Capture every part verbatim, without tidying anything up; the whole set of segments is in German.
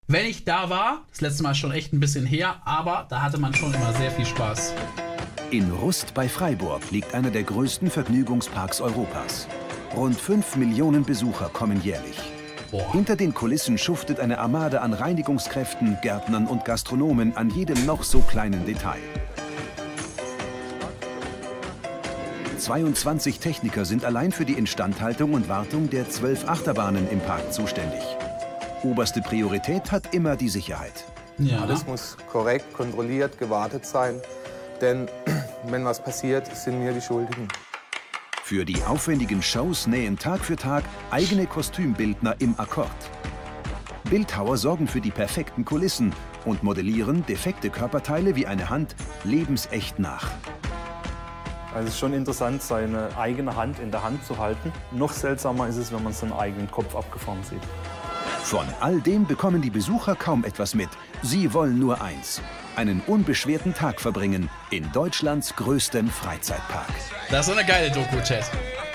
wenn ich da war, das letzte Mal schon echt ein bisschen her, aber da hatte man schon immer sehr viel Spaß. In Rust bei Freiburg liegt einer der größten Vergnügungsparks Europas. Rund fünf Millionen Besucher kommen jährlich. Boah. Hinter den Kulissen schuftet eine Armade an Reinigungskräften, Gärtnern und Gastronomen an jedem noch so kleinen Detail. zweiundzwanzig Techniker sind allein für die Instandhaltung und Wartung der zwölf Achterbahnen im Park zuständig. Oberste Priorität hat immer die Sicherheit. Ja. Alles muss korrekt, kontrolliert, gewartet sein. Denn wenn was passiert, sind wir die Schuldigen. Für die aufwendigen Shows nähen Tag für Tag eigene Kostümbildner im Akkord. Bildhauer sorgen für die perfekten Kulissen und modellieren defekte Körperteile wie eine Hand lebensecht nach. Also es ist schon interessant, seine eigene Hand in der Hand zu halten. Noch seltsamer ist es, wenn man seinen eigenen Kopf abgeformt sieht. Von all dem bekommen die Besucher kaum etwas mit. Sie wollen nur eins: einen unbeschwerten Tag verbringen in Deutschlands größtem Freizeitpark. Das ist so eine geile Doku, Chat.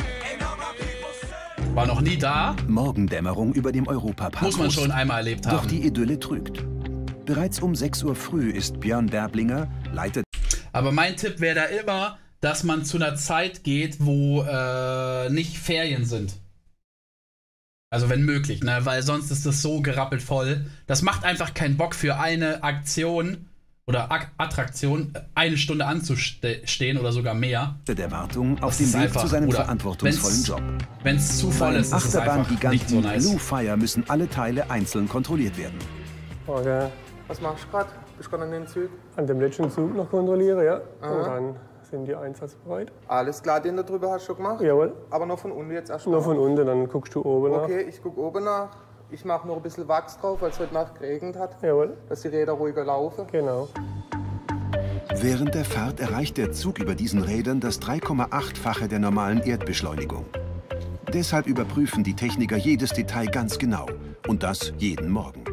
War noch nie da. Morgendämmerung über dem Europapark. Muss man schon einmal erlebt haben. Doch die Idylle trügt. Bereits um sechs Uhr früh ist Björn Berblinger, Leiter... Aber mein Tipp wäre da immer, dass man zu einer Zeit geht, wo äh, nicht Ferien sind. Also wenn möglich, ne? Weil sonst ist das so gerappelt voll. Das macht einfach keinen Bock für eine Aktion oder Ak Attraktion eine Stunde anzustehen oder sogar mehr. Der Wartung auf Das dem ist Weg einfach, zu seinem Bruder, verantwortungsvollen wenn's- Job. Wenn es zu voll ist, ist es einfach nicht Achterbahngiganten so nice. Blue Fire müssen alle Teile einzeln kontrolliert werden. Okay. Was machst du gerade? Bist du gerade an den Zug? An dem letzten Zug noch kontrolliere, ja. Aha. Und dann sind die einsatzbereit. Alles klar, den da drüber hast du schon gemacht? Jawohl. Aber noch von unten jetzt erst Nur mal. von unten, dann guckst du oben nach. Okay, ich gucke oben nach. Ich mache noch ein bisschen Wachs drauf, weil es heute Nacht geregnet hat. Jawohl, Dass die Räder ruhiger laufen. genau. Während der Fahrt erreicht der Zug über diesen Rädern das drei Komma acht-fache der normalen Erdbeschleunigung. Deshalb überprüfen die Techniker jedes Detail ganz genau. Und das jeden Morgen.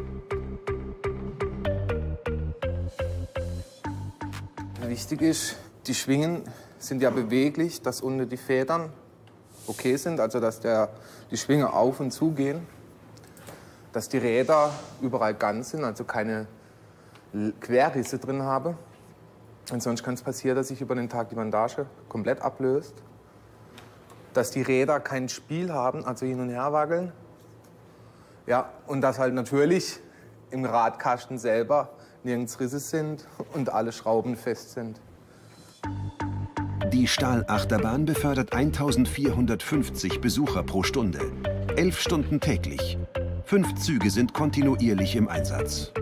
Wichtig ist, die Schwingen sind ja beweglich, dass unten die Federn okay sind, also dass der, die Schwinge auf und zu gehen. Dass die Räder überall ganz sind, also keine Querrisse drin habe. Und sonst kann es passieren, dass sich über den Tag die Bandage komplett ablöst. Dass die Räder kein Spiel haben, also hin und her wackeln. Ja, und dass halt natürlich im Radkasten selber nirgends Risse sind und alle Schrauben fest sind. Die Stahlachterbahn befördert eintausendvierhundertfünfzig Besucher pro Stunde. Elf Stunden täglich. Fünf Züge sind kontinuierlich im Einsatz.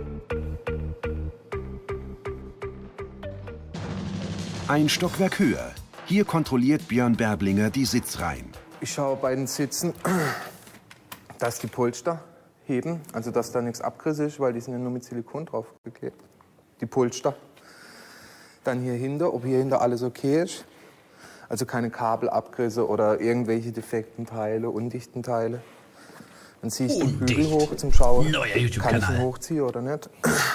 Ein Stockwerk höher. Hier kontrolliert Björn Berblinger die Sitzreihen. Ich schaue bei den Sitzen, dass die Polster heben, also dass da nichts abgerissen ist, weil die sind ja nur mit Silikon draufgeklebt. Die Polster. Dann hier hinter, ob hier hinter alles okay ist. Also keine Kabelabrisse oder irgendwelche defekten Teile, undichten Teile. Dann ziehe ich den Bügel hoch zum Schauen, Neuer kann ich ihn YouTube-Kanal. hochziehen oder nicht.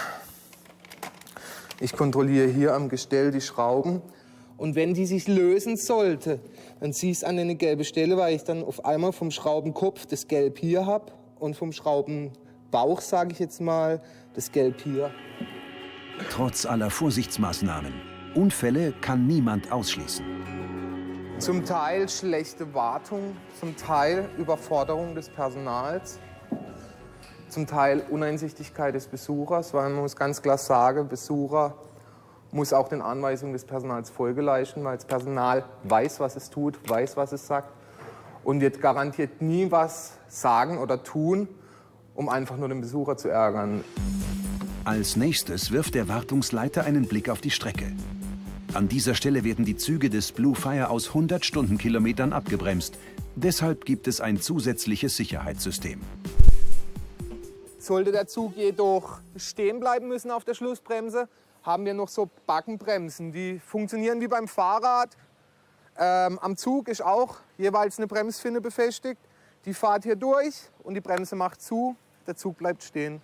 Ich kontrolliere hier am Gestell die Schrauben. Und wenn die sich lösen sollte, dann ziehe ich es an eine gelbe Stelle, weil ich dann auf einmal vom Schraubenkopf das Gelb hier habe und vom Schraubenbauch, sage ich jetzt mal, das Gelb hier. Trotz aller Vorsichtsmaßnahmen. Unfälle kann niemand ausschließen. Zum Teil schlechte Wartung, zum Teil Überforderung des Personals, zum Teil Uneinsichtigkeit des Besuchers, weil man muss ganz klar sagen, Besucher muss auch den Anweisungen des Personals Folge leisten, weil das Personal weiß, was es tut, weiß, was es sagt und wird garantiert nie was sagen oder tun, um einfach nur den Besucher zu ärgern. Als nächstes wirft der Wartungsleiter einen Blick auf die Strecke. An dieser Stelle werden die Züge des Blue Fire aus hundert Stundenkilometern abgebremst. Deshalb gibt es ein zusätzliches Sicherheitssystem. Sollte der Zug jedoch stehen bleiben müssen auf der Schlussbremse, haben wir noch so Backenbremsen. Die funktionieren wie beim Fahrrad. Ähm, am Zug ist auch jeweils eine Bremsfinne befestigt. Die fährt hier durch und die Bremse macht zu. Der Zug bleibt stehen.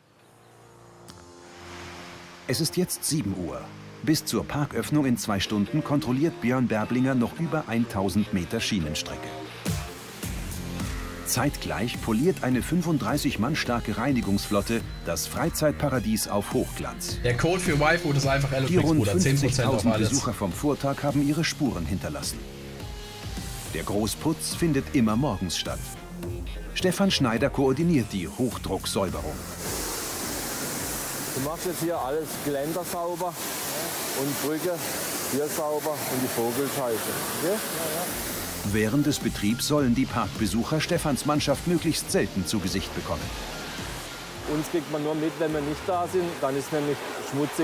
Es ist jetzt sieben Uhr. Bis zur Parköffnung in zwei Stunden kontrolliert Björn Berblinger noch über tausend Meter Schienenstrecke. Zeitgleich poliert eine fünfunddreißig Mann starke Reinigungsflotte das Freizeitparadies auf Hochglanz. Der Code für Y-Food ist einfach Die rund Bruder. zehn Prozent auf fünfzigtausend alles. Besucher vom Vortag haben ihre Spuren hinterlassen. Der Großputz findet immer morgens statt. Stefan Schneider koordiniert die Hochdrucksäuberung. Du machst jetzt hier alles Geländer sauber und Brücke hier sauber und die Vogelscheiße. Okay? Ja, ja. Während des Betriebs sollen die Parkbesucher Stefans Mannschaft möglichst selten zu Gesicht bekommen. Uns kriegt man nur mit, wenn wir nicht da sind, dann ist nämlich schmutzig.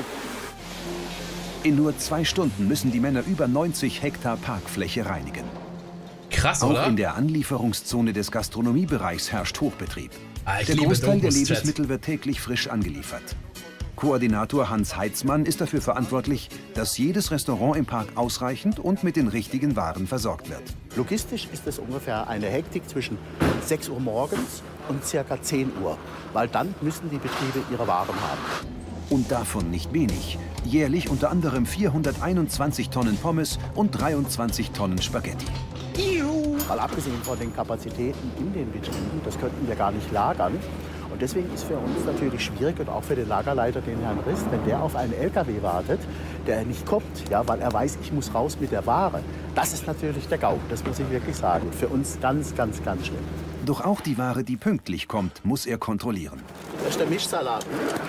In nur zwei Stunden müssen die Männer über neunzig Hektar Parkfläche reinigen. Krass, Auch oder? in der Anlieferungszone des Gastronomiebereichs herrscht Hochbetrieb. Ah, ich Der liebe Großteil der Dokus, Chat. Lebensmittel wird täglich frisch angeliefert. Koordinator Hans Heitzmann ist dafür verantwortlich, dass jedes Restaurant im Park ausreichend und mit den richtigen Waren versorgt wird. Logistisch ist es ungefähr eine Hektik zwischen sechs Uhr morgens und ca. zehn Uhr, weil dann müssen die Betriebe ihre Waren haben. Und davon nicht wenig. Jährlich unter anderem vierhunderteinundzwanzig Tonnen Pommes und dreiundzwanzig Tonnen Spaghetti. Mal abgesehen von den Kapazitäten in den Betrieben, das könnten wir gar nicht lagern. Und deswegen ist für uns natürlich schwierig und auch für den Lagerleiter, den Herrn Rist, wenn der auf einen L K W wartet, der nicht kommt, ja, weil er weiß, ich muss raus mit der Ware. Das ist natürlich der GAU, das muss ich wirklich sagen. Für uns ganz, ganz, ganz schlimm. Doch auch die Ware, die pünktlich kommt, muss er kontrollieren. Das ist der Mischsalat.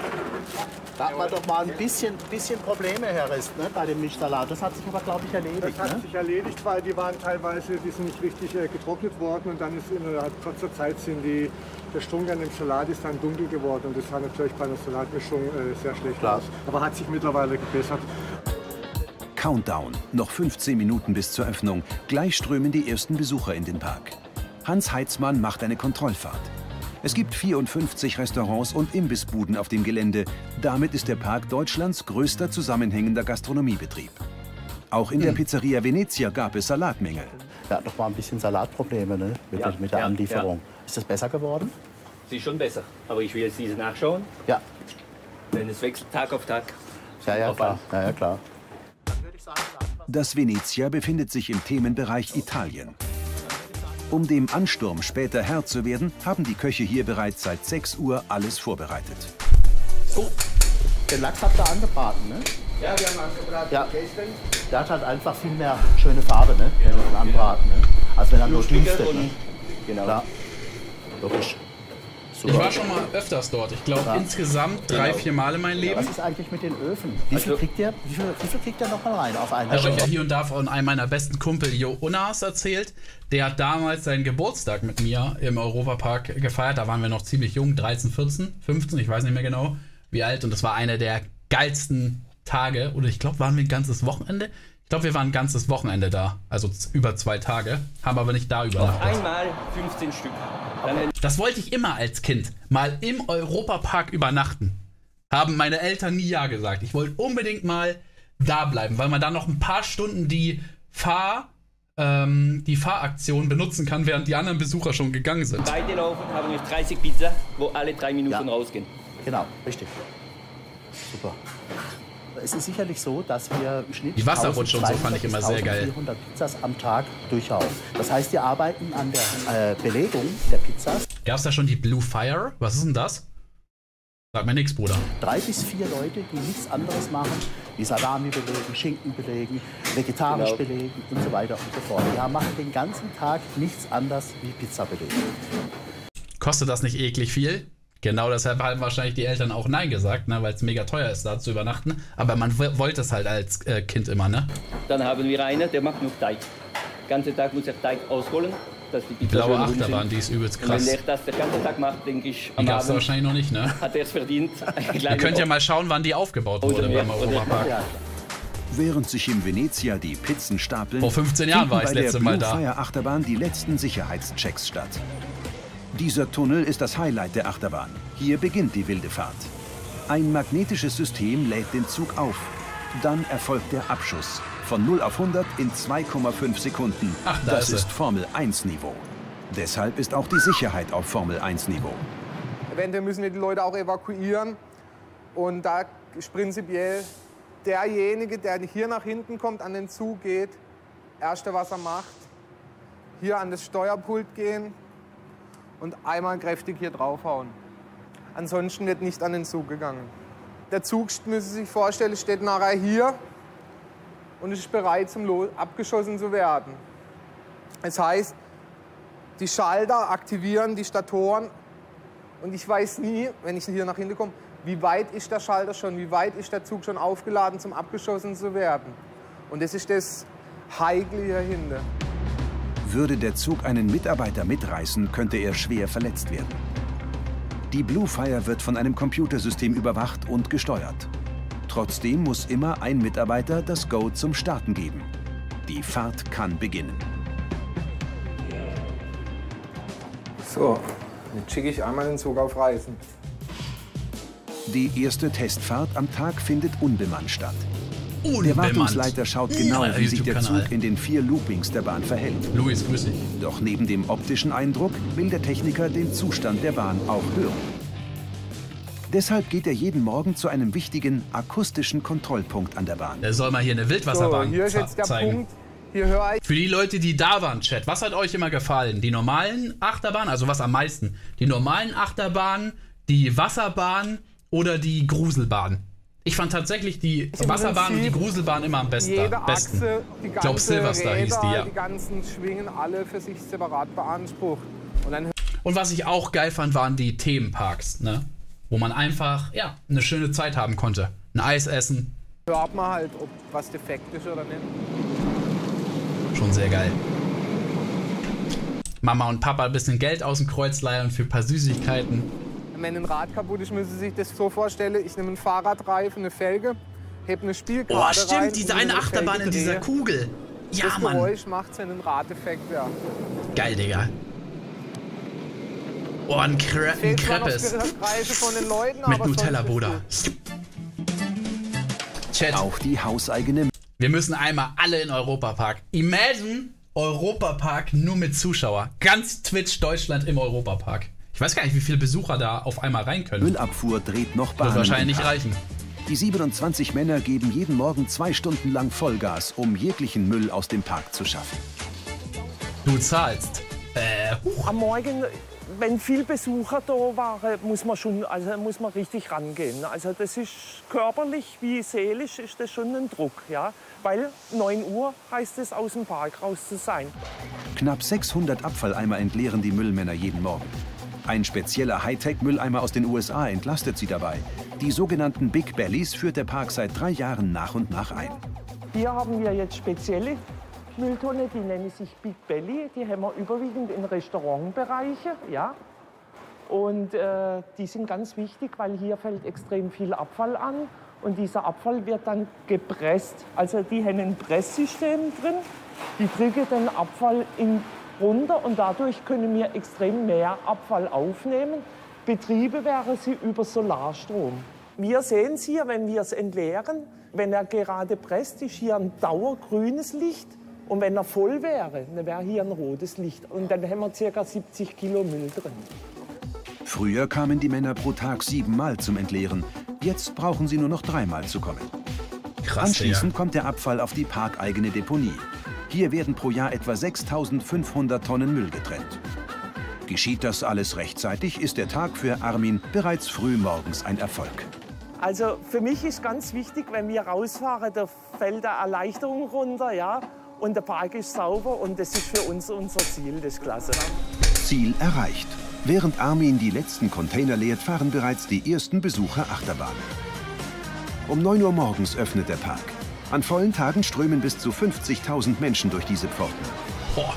Da hat man doch mal ein bisschen, bisschen Probleme, Herr Rist, ne, bei dem Mischsalat. Das hat sich aber, glaube ich, erledigt. Das hat ne? sich erledigt, weil die waren teilweise, die sind nicht richtig äh, getrocknet worden und dann ist innerhalb kurzer Zeit sind die, der Strunk an dem Salat ist dann dunkel geworden und das sah natürlich bei einer Salatmischung äh, sehr schlecht Klar. aus. Aber hat sich mittlerweile gebessert. Countdown. Noch fünfzehn Minuten bis zur Öffnung. Gleich strömen die ersten Besucher in den Park. Hans Heitzmann macht eine Kontrollfahrt. Es gibt vierundfünfzig Restaurants und Imbissbuden auf dem Gelände. Damit ist der Park Deutschlands größter zusammenhängender Gastronomiebetrieb. Auch in der Pizzeria Venezia gab es Salatmängel. Wir hatten noch mal ein bisschen Salatprobleme, ne, mit, Ja, der, mit der ja, Anlieferung. ja. Ist das besser geworden? Sie ist schon besser. Aber ich will jetzt diese nachschauen. Ja. Denn es wechselt Tag auf Tag. Ja, ja, Auf klar. an. Ja, ja, klar. Das Venezia befindet sich im Themenbereich Italien. Um dem Ansturm später Herr zu werden, haben die Köche hier bereits seit sechs Uhr alles vorbereitet. Oh, den Lachs habt ihr angebraten, ne? Ja, wir haben angebraten. Ja. Der hat halt einfach viel mehr schöne Farbe, ne? Wenn wir ihn anbraten, ne? Als wenn er nur dünstet, ne? Genau. Klar. Logisch. Super. Ich war schon mal öfters dort. Ich glaube Ja. insgesamt drei, vier Mal in meinem Leben. Was ist eigentlich mit den Öfen? Wie viel Also- kriegt der, wie viel, wie viel kriegt der noch mal rein auf einen? Ich habe euch ja hier und da von einem meiner besten Kumpel, Jo Unas, erzählt. Der hat damals seinen Geburtstag mit mir im Europapark gefeiert. Da waren wir noch ziemlich jung, dreizehn, vierzehn, fünfzehn, ich weiß nicht mehr genau wie alt. Und das war einer der geilsten Tage. Oder ich glaube, waren wir ein ganzes Wochenende? Ich glaube, wir waren ein ganzes Wochenende da. Also z- über zwei Tage. Haben aber nicht da übernachtet. Einmal fünfzehn Stück. Dann Das wollte ich immer als Kind. Mal im Europapark übernachten. Haben meine Eltern nie ja gesagt. Ich wollte unbedingt mal da bleiben, weil man dann noch ein paar Stunden die Fahr... Ähm, die Fahraktion benutzen kann, während die anderen Besucher schon gegangen sind. beide laufen, haben wir dreißig Pizza, wo alle drei Minuten Ja. rausgehen. Genau, richtig. Super. Es ist sicherlich so, dass wir im Schnitt Die Wasserrutsche und so fand ich immer sehr geil. vierhundert Pizzas am Tag durchhauen. Das heißt, wir arbeiten an der äh, Belegung der Pizzas. Gab es da schon die Blue Fire? Was ist denn das? Sag mir nix, Bruder. Drei bis vier Leute, die nichts anderes machen, wie Salami belegen, Schinken belegen, vegetarisch Genau. belegen und so weiter und so fort. Wir machen den ganzen Tag nichts anderes wie Pizza belegen. Kostet das nicht eklig viel? Genau deshalb haben wahrscheinlich die Eltern auch Nein gesagt, ne, weil es mega teuer ist, da zu übernachten. Aber man w- wollte es halt als äh, Kind immer, ne? Dann haben wir einen, der macht nur Teig. Den ganzen Tag muss er Teig ausholen, dass die Pizza Blaue schön rund Achterbahn, sind. die ist übelst Und wenn krass. der das den ganzen Tag macht, denke ich, Die am gab es Abend wahrscheinlich noch nicht, ne? hat er es verdient. Ihr könnt ja mal schauen, wann die aufgebaut Oder wurde mehr, beim oder- Europapark. Ja, Während sich in Venezia die Pizzen stapeln, Vor fünfzehn Jahren finden war ich bei das letzte der Mal Blue da. Fire Achterbahn die letzten Sicherheitschecks statt. Dieser Tunnel ist das Highlight der Achterbahn. Hier beginnt die wilde Fahrt. Ein magnetisches System lädt den Zug auf. Dann erfolgt der Abschuss. Von null auf hundert in zwei Komma fünf Sekunden. Ach, da das ist sie. ist Formel eins Niveau. Deshalb ist auch die Sicherheit auf Formel eins Niveau. Eventuell müssen wir die Leute auch evakuieren. Und da ist prinzipiell derjenige, der hier nach hinten kommt, an den Zug geht, erste, was er macht, hier an das Steuerpult gehen und einmal kräftig hier draufhauen. Ansonsten wird nicht an den Zug gegangen. Der Zug, müssen Sie sich vorstellen, steht nachher hier und ist bereit, zum abgeschossen zu werden. Das heißt, die Schalter aktivieren die Statoren und ich weiß nie, wenn ich hier nach hinten komme, wie weit ist der Schalter schon, wie weit ist der Zug schon aufgeladen, zum abgeschossen zu werden. Und das ist das Heikle hier hinten. Würde der Zug einen Mitarbeiter mitreißen, könnte er schwer verletzt werden. Die Bluefire wird von einem Computersystem überwacht und gesteuert. Trotzdem muss immer ein Mitarbeiter das Go zum Starten geben. Die Fahrt kann beginnen. So, jetzt schicke ich einmal den Zug auf Reisen. Die erste Testfahrt am Tag findet unbemannt statt. Unbemannt. Der Wartungsleiter schaut genau, Ja, wie sich der YouTube-Kanal. Zug in den vier Loopings der Bahn verhält. Luis, grüß dich. Doch neben dem optischen Eindruck will der Techniker den Zustand der Bahn auch hören. Deshalb geht er jeden Morgen zu einem wichtigen akustischen Kontrollpunkt an der Bahn. Der soll mal hier eine So, Wildwasserbahn hier ist jetzt der zeigen. Punkt. Hier höre ich. Für die Leute, die da waren, Chat, was hat euch immer gefallen? Die normalen Achterbahnen, also was am meisten? Die normalen Achterbahnen, die Wasserbahn oder die Gruselbahn? Ich fand tatsächlich die Im Wasserbahn und die Prinzip Gruselbahn immer am besten. Jede besten. Achse, die Ich glaube, ganze Silverstar Räder, hieß die, ja. die ganzen Schwingen, alle für sich separat beansprucht. Und dann Und was ich auch geil fand, waren die Themenparks, ne? Wo man einfach, ja, eine schöne Zeit haben konnte. Ein Eis essen. hört man halt, ob was defekt ist oder nicht. Schon sehr geil. Mama und Papa ein bisschen Geld aus dem Kreuz leihen für ein paar Süßigkeiten. Wenn ein Rad kaputt ist, müssen Sie sich das so vorstellen, ich nehme einen Fahrradreifen, eine Felge, hebe eine Spielkarte Oh, rein. stimmt, diese und eine eine Achterbahn Felge in dieser drehe. Kugel. Ja, das Mann. Geräusch macht es, wenn ein Radeffekt wäre. Geil, Digga. Oh, ein, Cre ein Fehlt zwar noch Crepes. das Kreische von den Leuten, Mit aber Nutella, sonst ist Bruder. Chat. Auch die hauseigene Wir müssen einmal alle in Europapark. Imagine Europapark nur mit Zuschauer. Ganz Twitch Deutschland im Europapark. Ich weiß gar nicht, wie viele Besucher da auf einmal rein können. Müllabfuhr dreht noch Wird Bahnen. wahrscheinlich im nicht Park. reichen. Die siebenundzwanzig Männer geben jeden Morgen zwei Stunden lang Vollgas, um jeglichen Müll aus dem Park zu schaffen. Du zahlst. Äh, huch. Am Morgen, wenn viel Besucher da waren, muss man schon, also muss man richtig rangehen. Also das ist körperlich wie seelisch ist das schon ein Druck, ja, weil neun Uhr heißt es, aus dem Park raus zu sein. Knapp sechshundert Abfalleimer entleeren die Müllmänner jeden Morgen. Ein spezieller Hightech-Mülleimer aus den U S A entlastet sie dabei. Die sogenannten Big Bellies führt der Park seit drei Jahren nach und nach ein. Hier haben wir jetzt spezielle Mülltonne, die nennen sich Big Belly. Die haben wir überwiegend in Restaurantbereiche, ja. Und äh, die sind ganz wichtig, weil hier fällt extrem viel Abfall an. Und dieser Abfall wird dann gepresst. Also die haben ein Presssystem drin. Die drücken den Abfall in runter und dadurch können wir extrem mehr Abfall aufnehmen. Betriebe wären sie über Solarstrom. Wir sehen es hier, wenn wir es entleeren. Wenn er gerade presst, ist hier ein dauergrünes Licht. Und wenn er voll wäre, dann wäre hier ein rotes Licht. Und dann haben wir ca. siebzig Kilo Müll drin. Früher kamen die Männer pro Tag siebenmal zum Entleeren. Jetzt brauchen sie nur noch dreimal zu kommen. Krass, Anschließend Digga. kommt der Abfall auf die parkeigene Deponie. Hier werden pro Jahr etwa sechstausendfünfhundert Tonnen Müll getrennt. Geschieht das alles rechtzeitig, ist der Tag für Armin bereits früh morgens ein Erfolg. Also für mich ist ganz wichtig, wenn wir rausfahren, da fällt eine Erleichterung runter, ja. Und der Park ist sauber und das ist für uns unser Ziel, das ist klasse. Ziel erreicht. Während Armin die letzten Container leert, fahren bereits die ersten Besucher Achterbahn. Um neun Uhr morgens öffnet der Park. An vollen Tagen strömen bis zu fünfzigtausend Menschen durch diese Pforten. Boah.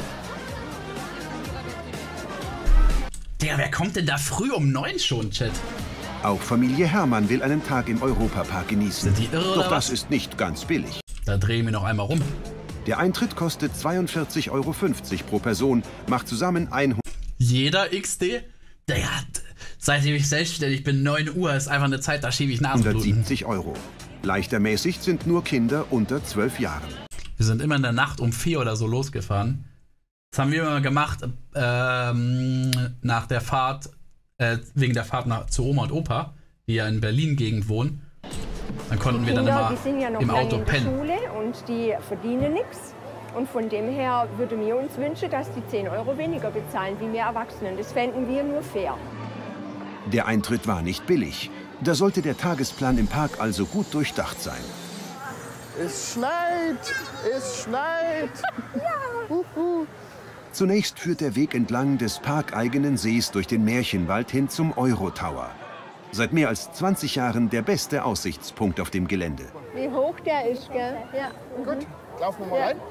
Der, wer kommt denn da früh um neun schon, Chat? Auch Familie Hermann will einen Tag im Europapark genießen. Sind die irre oder Doch das was? ist nicht ganz billig. Da drehen wir noch einmal rum. Der Eintritt kostet zweiundvierzig Euro fünfzig pro Person, macht zusammen hundert. Jeder X D? Der hat, seitdem ich selbstständig bin, neun Uhr ist einfach eine Zeit, da schiebe ich Nasenbluten. hundertsiebzig Euro. Leichter ermäßigt sind nur Kinder unter zwölf Jahren. Wir sind immer in der Nacht um vier oder so losgefahren. Das haben wir immer gemacht ähm, nach der Fahrt, äh, wegen der Fahrt nach, zu Oma und Opa, die ja in Berlin-Gegend wohnen. Dann konnten wir dann Kinder, immer die sind ja noch im lange Auto in der pennen. Schule und die verdienen nichts. Und von dem her würden wir uns wünschen, dass die zehn Euro weniger bezahlen wie wir Erwachsenen. Das fänden wir nur fair. Der Eintritt war nicht billig. Da sollte der Tagesplan im Park also gut durchdacht sein. Es schneit! Es schneit! Ja. Uhu. Zunächst führt der Weg entlang des parkeigenen Sees durch den Märchenwald hin zum Euro-Tower. Seit mehr als zwanzig Jahren der beste Aussichtspunkt auf dem Gelände. Wie hoch der ist, gell? Ja. Gut, laufen wir mal rein.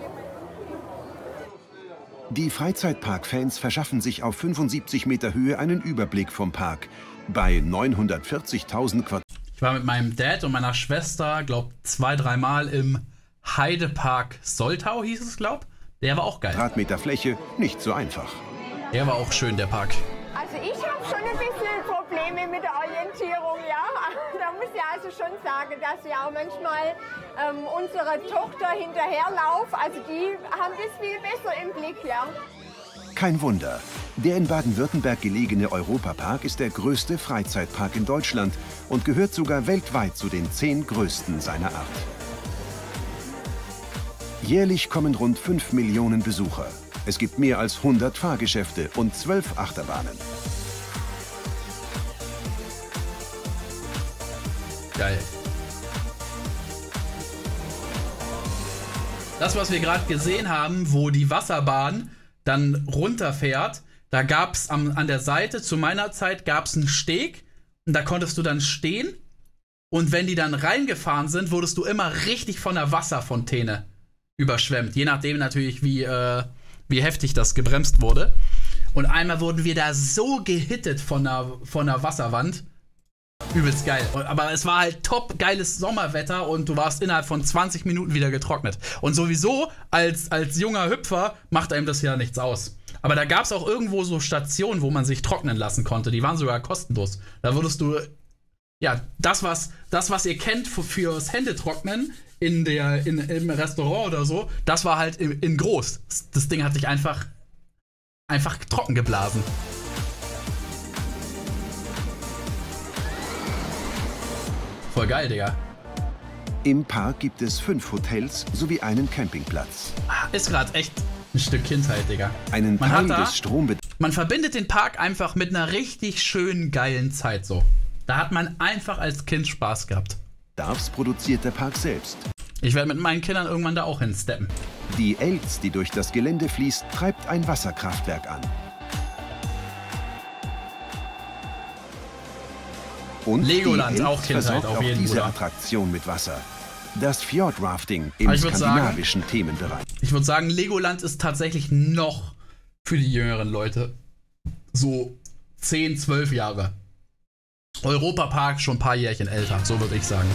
Die Freizeitpark-Fans verschaffen sich auf fünfundsiebzig Meter Höhe einen Überblick vom Park. Bei neunhundertvierzigtausend Quadratmeter. Ich war mit meinem Dad und meiner Schwester, glaub, zwei, dreimal im Heidepark Soltau, hieß es, glaub. Der war auch geil. Quadratmeter Fläche, nicht so einfach. Der war auch schön, der Park. Also ich habe schon ein bisschen Probleme mit der Orientierung, ja. Da muss ich also schon sagen, dass ich auch manchmal ähm, unserer Tochter hinterherlaufe. Also die haben das viel besser im Blick, ja. Kein Wunder. Der in Baden-Württemberg gelegene Europapark ist der größte Freizeitpark in Deutschland und gehört sogar weltweit zu den zehn größten seiner Art. Jährlich kommen rund fünf Millionen Besucher. Es gibt mehr als hundert Fahrgeschäfte und zwölf Achterbahnen. Geil. Das, was wir gerade gesehen haben, wo die Wasserbahn dann runterfährt, da gab es an der Seite, zu meiner Zeit, gab es einen Steg und da konntest du dann stehen und wenn die dann reingefahren sind, wurdest du immer richtig von der Wasserfontäne überschwemmt. Je nachdem natürlich, wie, äh, wie heftig das gebremst wurde. Und einmal wurden wir da so gehittet von der, von der Wasserwand. Übelst geil. Aber es war halt top geiles Sommerwetter und du warst innerhalb von zwanzig Minuten wieder getrocknet. Und sowieso, als, als junger Hüpfer, macht einem das ja nichts aus. Aber da gab es auch irgendwo so Stationen, wo man sich trocknen lassen konnte. Die waren sogar kostenlos. Da würdest du, ja, das, was, das, was ihr kennt für, fürs Händetrocknen in der, in, im Restaurant oder so, das war halt in, in groß. Das, das Ding hat sich einfach, einfach trocken geblasen. Voll geil, Digga. Im Park gibt es fünf Hotels sowie einen Campingplatz. Ist gerade echt ein Stück Kindheit, Digga. Einen man Teil hat da, des Strombetriebs. Man verbindet den Park einfach mit einer richtig schönen, geilen Zeit so. Da hat man einfach als Kind Spaß gehabt. Darfs produziert der Park selbst. Ich werde mit meinen Kindern irgendwann da auch hinsteppen. Die Elz, die durch das Gelände fließt, treibt ein Wasserkraftwerk an. Und Legoland, die auch Kindheit, versorgt auf auch jeden diese Fall. Attraktion mit Wasser. Das Fjordrafting im ich skandinavischen sagen, Themenbereich. Ich würde sagen, Legoland ist tatsächlich noch für die jüngeren Leute so zehn, zwölf Jahre. Europapark schon ein paar Jährchen älter, so würde ich sagen.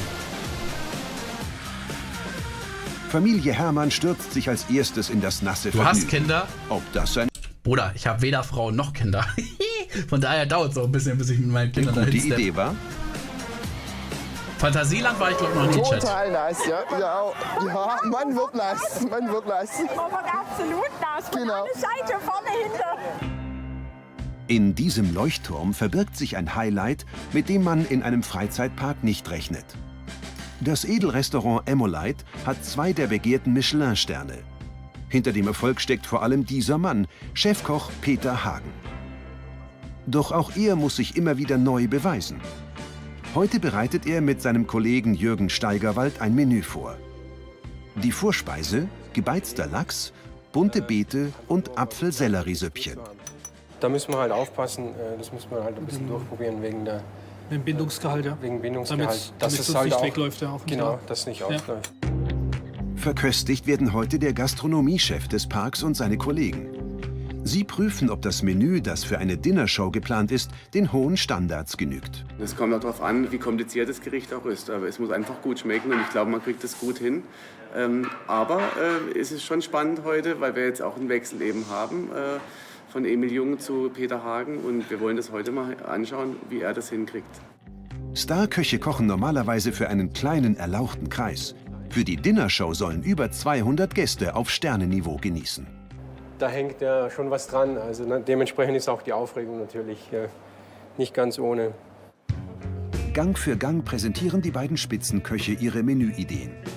Familie Hermann stürzt sich als erstes in das nasse Du Vergnügen. hast Kinder? Ob das ein Bruder, ich habe weder Frau noch Kinder. Von daher dauert es auch ein bisschen, bis ich mit meinen Kindern eine dahin gute steppe. Idee war? Phantasialand war ich glaube noch nie, Chat. Total nice, ja. Ja, ja, man wird nice, man wird nice. Man wird absolut nass, von Genau. einer Seite, vorne, hinter. In diesem Leuchtturm verbirgt sich ein Highlight, mit dem man in einem Freizeitpark nicht rechnet. Das Edelrestaurant Emolite hat zwei der begehrten Michelin-Sterne. Hinter dem Erfolg steckt vor allem dieser Mann, Chefkoch Peter Hagen. Doch auch er muss sich immer wieder neu beweisen. Heute bereitet er mit seinem Kollegen Jürgen Steigerwald ein Menü vor. Die Vorspeise, gebeizter Lachs, bunte Beete und Apfel-Sellerie-Süppchen. Da müssen wir halt aufpassen, das müssen wir halt ein bisschen durchprobieren wegen der... Wegen Bindungsgehalt, ja. Wegen Bindungsgehalt. Damit, dass damit es es halt nicht auch, wegläuft, ja. Auf genau, Jahr. dass es nicht ja. ausläuft. Verköstigt werden heute der Gastronomiechef des Parks und seine Kollegen. Sie prüfen, ob das Menü, das für eine Dinnershow geplant ist, den hohen Standards genügt. Es kommt auch darauf an, wie kompliziert das Gericht auch ist. Aber es muss einfach gut schmecken und ich glaube, man kriegt es gut hin. Ähm, aber äh, es ist schon spannend heute, weil wir jetzt auch einen Wechsel eben haben äh, von Emil Jung zu Peter Hagen. Und wir wollen das heute mal anschauen, wie er das hinkriegt. Starköche kochen normalerweise für einen kleinen, erlauchten Kreis. Für die Dinnershow sollen über zweihundert Gäste auf Sternenniveau genießen. Da hängt ja schon was dran. Also ne, dementsprechend ist auch die Aufregung natürlich äh, nicht ganz ohne. Gang für Gang präsentieren die beiden Spitzenköche ihre Menüideen.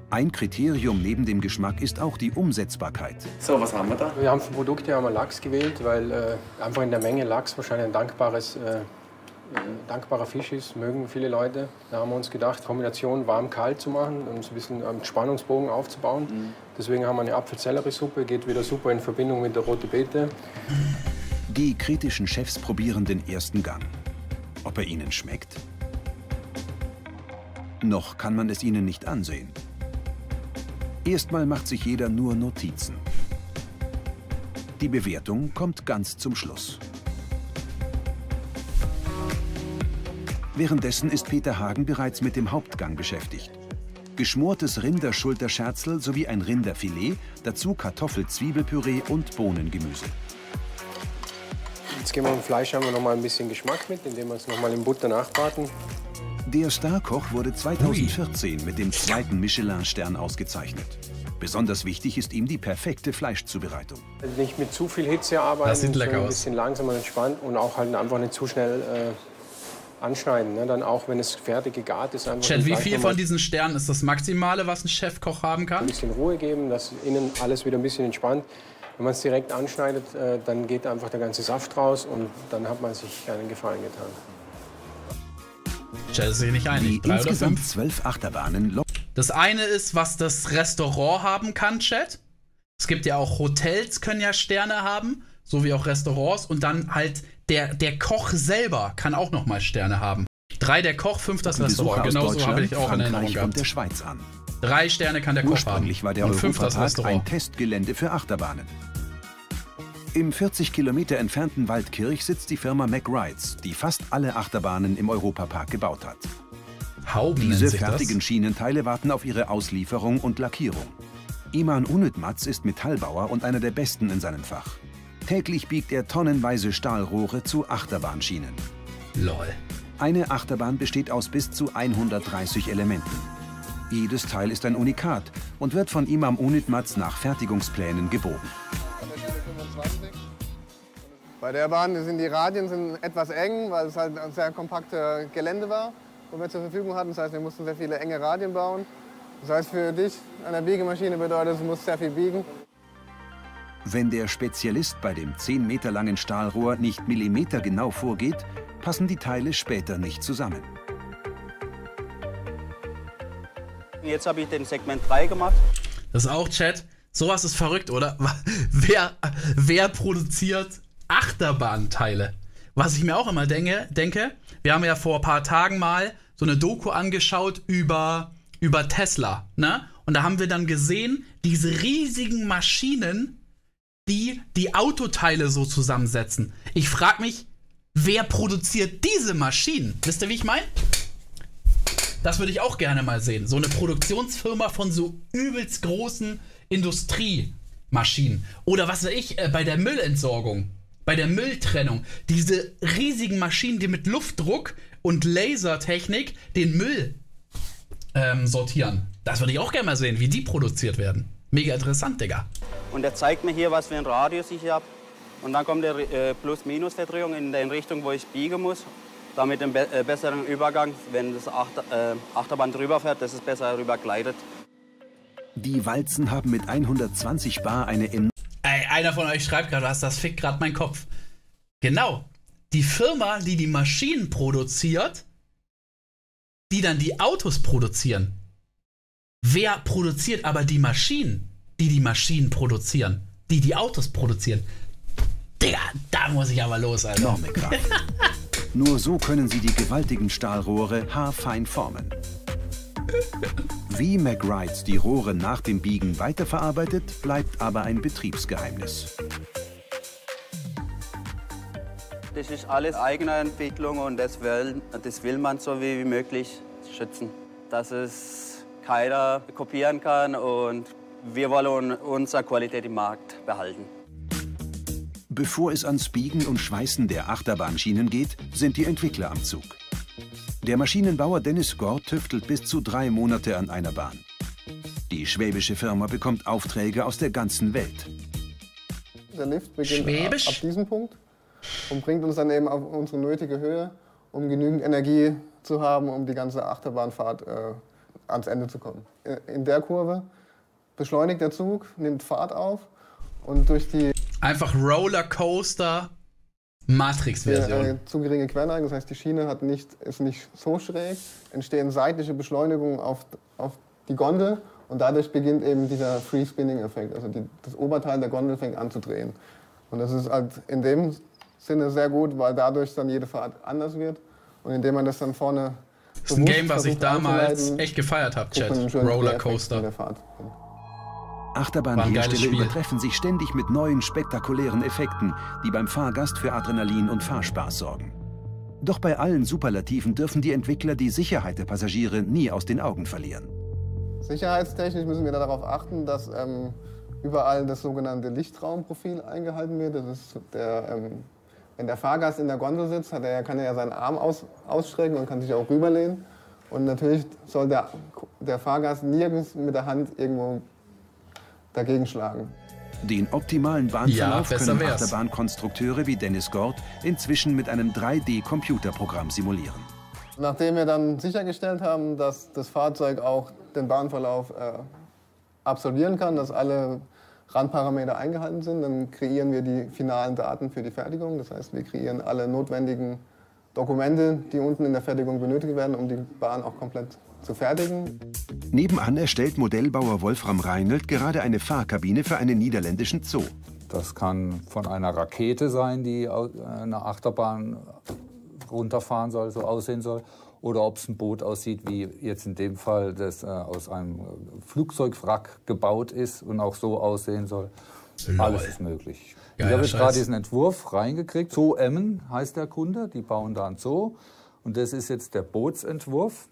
Ein Kriterium neben dem Geschmack ist auch die Umsetzbarkeit. So, was haben wir da? Wir haben für Produkte haben wir Lachs gewählt, weil äh, einfach in der Menge Lachs wahrscheinlich ein dankbares, äh, dankbarer Fisch ist, mögen viele Leute. Da haben wir uns gedacht, Kombination warm-kalt zu machen, um so ein bisschen einen Spannungsbogen aufzubauen. Mhm. Deswegen haben wir eine Apfel-Sellerie-Suppe, geht wieder super in Verbindung mit der rote Beete. Die kritischen Chefs probieren den ersten Gang. Ob er ihnen schmeckt? Noch kann man es ihnen nicht ansehen. Erstmal macht sich jeder nur Notizen. Die Bewertung kommt ganz zum Schluss. Währenddessen ist Peter Hagen bereits mit dem Hauptgang beschäftigt. Geschmortes Rinderschulterscherzl sowie ein Rinderfilet, dazu Kartoffel-Zwiebelpüree und Bohnengemüse. Jetzt geben wir im Fleisch haben wir noch mal ein bisschen Geschmack mit, indem wir es noch mal in Butter nachbraten. Der Starkoch wurde zweitausendvierzehn mit dem zweiten Michelin-Stern ausgezeichnet. Besonders wichtig ist ihm die perfekte Fleischzubereitung. Nicht mit zu viel Hitze arbeiten, das sieht lecker so ein aus. bisschen langsam und entspannt und auch halt einfach nicht zu schnell äh, anschneiden. Ne? Dann auch, wenn es fertig gegart ist. Einfach Chat, wie viel von diesen Sternen ist das Maximale, was ein Chefkoch haben kann? Ein bisschen Ruhe geben, dass innen alles wieder ein bisschen entspannt. Wenn man es direkt anschneidet, äh, dann geht einfach der ganze Saft raus und dann hat man sich einen Gefallen getan. Chat ist sich nicht einig. Die insgesamt zwölf Achterbahnen. Das eine ist, was das Restaurant haben kann, Chat. Es gibt ja auch Hotels, können ja Sterne haben, so wie auch Restaurants. Und dann halt der, der Koch selber kann auch noch mal Sterne haben. Drei der Koch, fünf das Restaurant. Genauso habe ich auch in Erinnerung gehabt. Und der Schweiz an. Drei Sterne kann der Koch haben. Ursprünglich war der und fünf das Europapark Restaurant. ein Testgelände für Achterbahnen. Im vierzig Kilometer entfernten Waldkirch sitzt die Firma McRides, die fast alle Achterbahnen im Europapark gebaut hat. Hauben Diese sich fertigen das? Schienenteile warten auf ihre Auslieferung und Lackierung. Iman Unütmatz ist Metallbauer und einer der Besten in seinem Fach. Täglich biegt er tonnenweise Stahlrohre zu Achterbahnschienen. Lol. Eine Achterbahn besteht aus bis zu hundertdreißig Elementen. Jedes Teil ist ein Unikat und wird von Imam Unütmatz nach Fertigungsplänen gebogen. Bei der Bahn sind die Radien sind etwas eng, weil es halt ein sehr kompaktes Gelände war, wo wir zur Verfügung hatten. Das heißt, wir mussten sehr viele enge Radien bauen. Das heißt, für dich an der Biegemaschine bedeutet, du musst sehr viel biegen. Wenn der Spezialist bei dem zehn Meter langen Stahlrohr nicht millimetergenau vorgeht, passen die Teile später nicht zusammen. Jetzt habe ich den Segment drei gemacht. Das ist auch, Chat. Sowas ist verrückt, oder? Wer, wer produziert Achterbahnteile? Was ich mir auch immer denke, denke, wir haben ja vor ein paar Tagen mal so eine Doku angeschaut über, über Tesla, ne? Und da haben wir dann gesehen, diese riesigen Maschinen, die die Autoteile so zusammensetzen. Ich frage mich, wer produziert diese Maschinen? Wisst ihr, wie ich meine? Das würde ich auch gerne mal sehen. So eine Produktionsfirma von so übelst großen Industriemaschinen. Oder was weiß ich, äh, bei der Müllentsorgung, bei der Mülltrennung. Diese riesigen Maschinen, die mit Luftdruck und Lasertechnik den Müll ähm, sortieren. Das würde ich auch gerne mal sehen, wie die produziert werden. Mega interessant, Digga. Und er zeigt mir hier, was für einen Radius ich habe. Und dann kommt der äh, Plus-Minus-Verdrehung in der Richtung, wo ich biegen muss. Damit einen be äh, besseren Übergang, wenn das Achter, äh, Achterbahn drüber fährt, dass es besser rüber gleitet. Die Walzen haben mit hundertzwanzig Bar eine enorme... Ey, einer von euch schreibt gerade was, das fickt gerade meinen Kopf. Genau. Die Firma, die die Maschinen produziert, die dann die Autos produzieren. Wer produziert aber die Maschinen, die die Maschinen produzieren, die die Autos produzieren? Digga, da muss ich aber los, Alter. Enorme Kraft. Nur so können sie die gewaltigen Stahlrohre haarfein formen. Wie McRides die Rohre nach dem Biegen weiterverarbeitet, bleibt aber ein Betriebsgeheimnis. Das ist alles eigene Entwicklung und das will, das will man so wie möglich schützen. Dass es keiner kopieren kann und wir wollen unsere Qualität im Markt behalten. Bevor es ans Biegen und Schweißen der Achterbahnschienen geht, sind die Entwickler am Zug. Der Maschinenbauer Dennis Gort tüftelt bis zu drei Monate an einer Bahn. Die schwäbische Firma bekommt Aufträge aus der ganzen Welt. Der Lift beginnt ab, ab diesem Punkt und bringt uns dann eben auf unsere nötige Höhe, um genügend Energie zu haben, um die ganze Achterbahnfahrt äh, ans Ende zu kommen. In der Kurve beschleunigt der Zug, nimmt Fahrt auf und durch die... Einfach Rollercoaster Matrix-Version. Äh, zu geringe Querneigung, das heißt, die Schiene hat nicht, ist nicht so schräg, entstehen seitliche Beschleunigungen auf, auf die Gondel und dadurch beginnt eben dieser Free-Spinning-Effekt. Also die, das Oberteil der Gondel fängt an zu drehen. Und das ist halt in dem Sinne sehr gut, weil dadurch dann jede Fahrt anders wird und indem man das dann vorne... Das ist ein Game, was ich damals echt gefeiert habe, Chat. Rollercoaster. Achterbahnhersteller übertreffen sich ständig mit neuen, spektakulären Effekten, die beim Fahrgast für Adrenalin und Fahrspaß sorgen. Doch bei allen Superlativen dürfen die Entwickler die Sicherheit der Passagiere nie aus den Augen verlieren. Sicherheitstechnisch müssen wir darauf achten, dass ähm, überall das sogenannte Lichtraumprofil eingehalten wird. Das ist der, ähm, wenn der Fahrgast in der Gondel sitzt, hat er, kann er ja seinen Arm aus, ausstrecken und kann sich auch rüberlehnen. Und natürlich soll der, der Fahrgast nirgends mit der Hand irgendwo dagegen schlagen. Den optimalen Bahnverlauf ja, können wär's. Achterbahnkonstrukteure wie Dennis Gord inzwischen mit einem drei D Computerprogramm simulieren. Nachdem wir dann sichergestellt haben, dass das Fahrzeug auch den Bahnverlauf äh, absolvieren kann, dass alle Randparameter eingehalten sind, dann kreieren wir die finalen Daten für die Fertigung. Das heißt, wir kreieren alle notwendigen Dokumente, die unten in der Fertigung benötigt werden, um die Bahn auch komplett zu fertigen. Nebenan erstellt Modellbauer Wolfram Reinelt gerade eine Fahrkabine für einen niederländischen Zoo. Das kann von einer Rakete sein, die eine Achterbahn runterfahren soll, so aussehen soll. Oder ob es ein Boot aussieht, wie jetzt in dem Fall, das äh, aus einem Flugzeugwrack gebaut ist und auch so aussehen soll. Lol. Alles ist möglich. Ja, ich habe ja, jetzt gerade diesen Entwurf reingekriegt. Zoo Emmen heißt der Kunde, die bauen da ein Zoo. Und das ist jetzt der Bootsentwurf,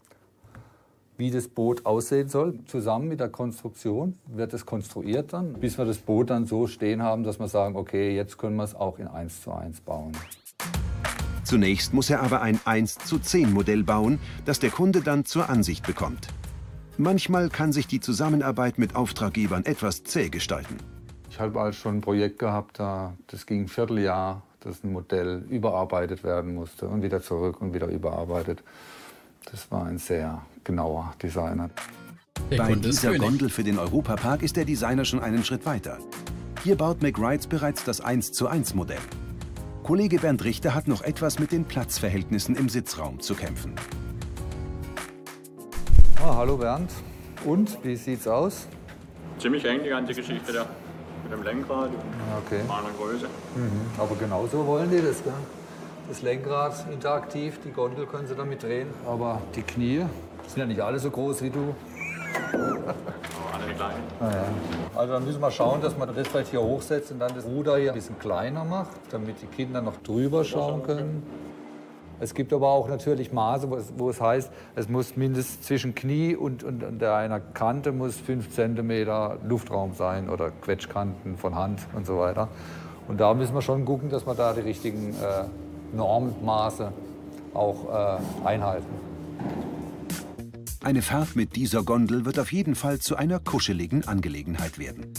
wie das Boot aussehen soll. Zusammen mit der Konstruktion wird es konstruiert dann, bis wir das Boot dann so stehen haben, dass wir sagen, okay, jetzt können wir es auch in eins zu eins bauen. Zunächst muss er aber ein eins zu zehn Modell bauen, das der Kunde dann zur Ansicht bekommt. Manchmal kann sich die Zusammenarbeit mit Auftraggebern etwas zäh gestalten. Ich habe halt schon ein Projekt gehabt, da, das ging ein Vierteljahr, dass ein Modell überarbeitet werden musste und wieder zurück und wieder überarbeitet. Das war ein sehr genauer Designer. Der Bei dieser Gondel für den Europapark ist der Designer schon einen Schritt weiter. Hier baut McRides bereits das eins zu eins Modell. Kollege Bernd Richter hat noch etwas mit den Platzverhältnissen im Sitzraum zu kämpfen. Ah, hallo Bernd. Und, wie sieht's aus? Ziemlich eng, die ganze Geschichte da. Mit dem Lenkrad und okay. meiner Größe. Mhm. Aber genau so wollen die das, gell? Das Lenkrad interaktiv, die Gondel können sie damit drehen. Aber die Knie sind ja nicht alle so groß wie du. Aber alle klein. Ah, ja. Also dann müssen wir schauen, dass man das vielleicht hier hochsetzt und dann das Ruder hier ein bisschen kleiner macht, damit die Kinder noch drüber schauen können. Es gibt aber auch natürlich Maße, wo es, wo es heißt, es muss mindestens zwischen Knie und, und, und einer Kante muss fünf Zentimeter Luftraum sein oder Quetschkanten von Hand und so weiter. Und da müssen wir schon gucken, dass wir da die richtigen äh, Normmaße auch äh, einhalten. Eine Fahrt mit dieser Gondel wird auf jeden Fall zu einer kuscheligen Angelegenheit werden.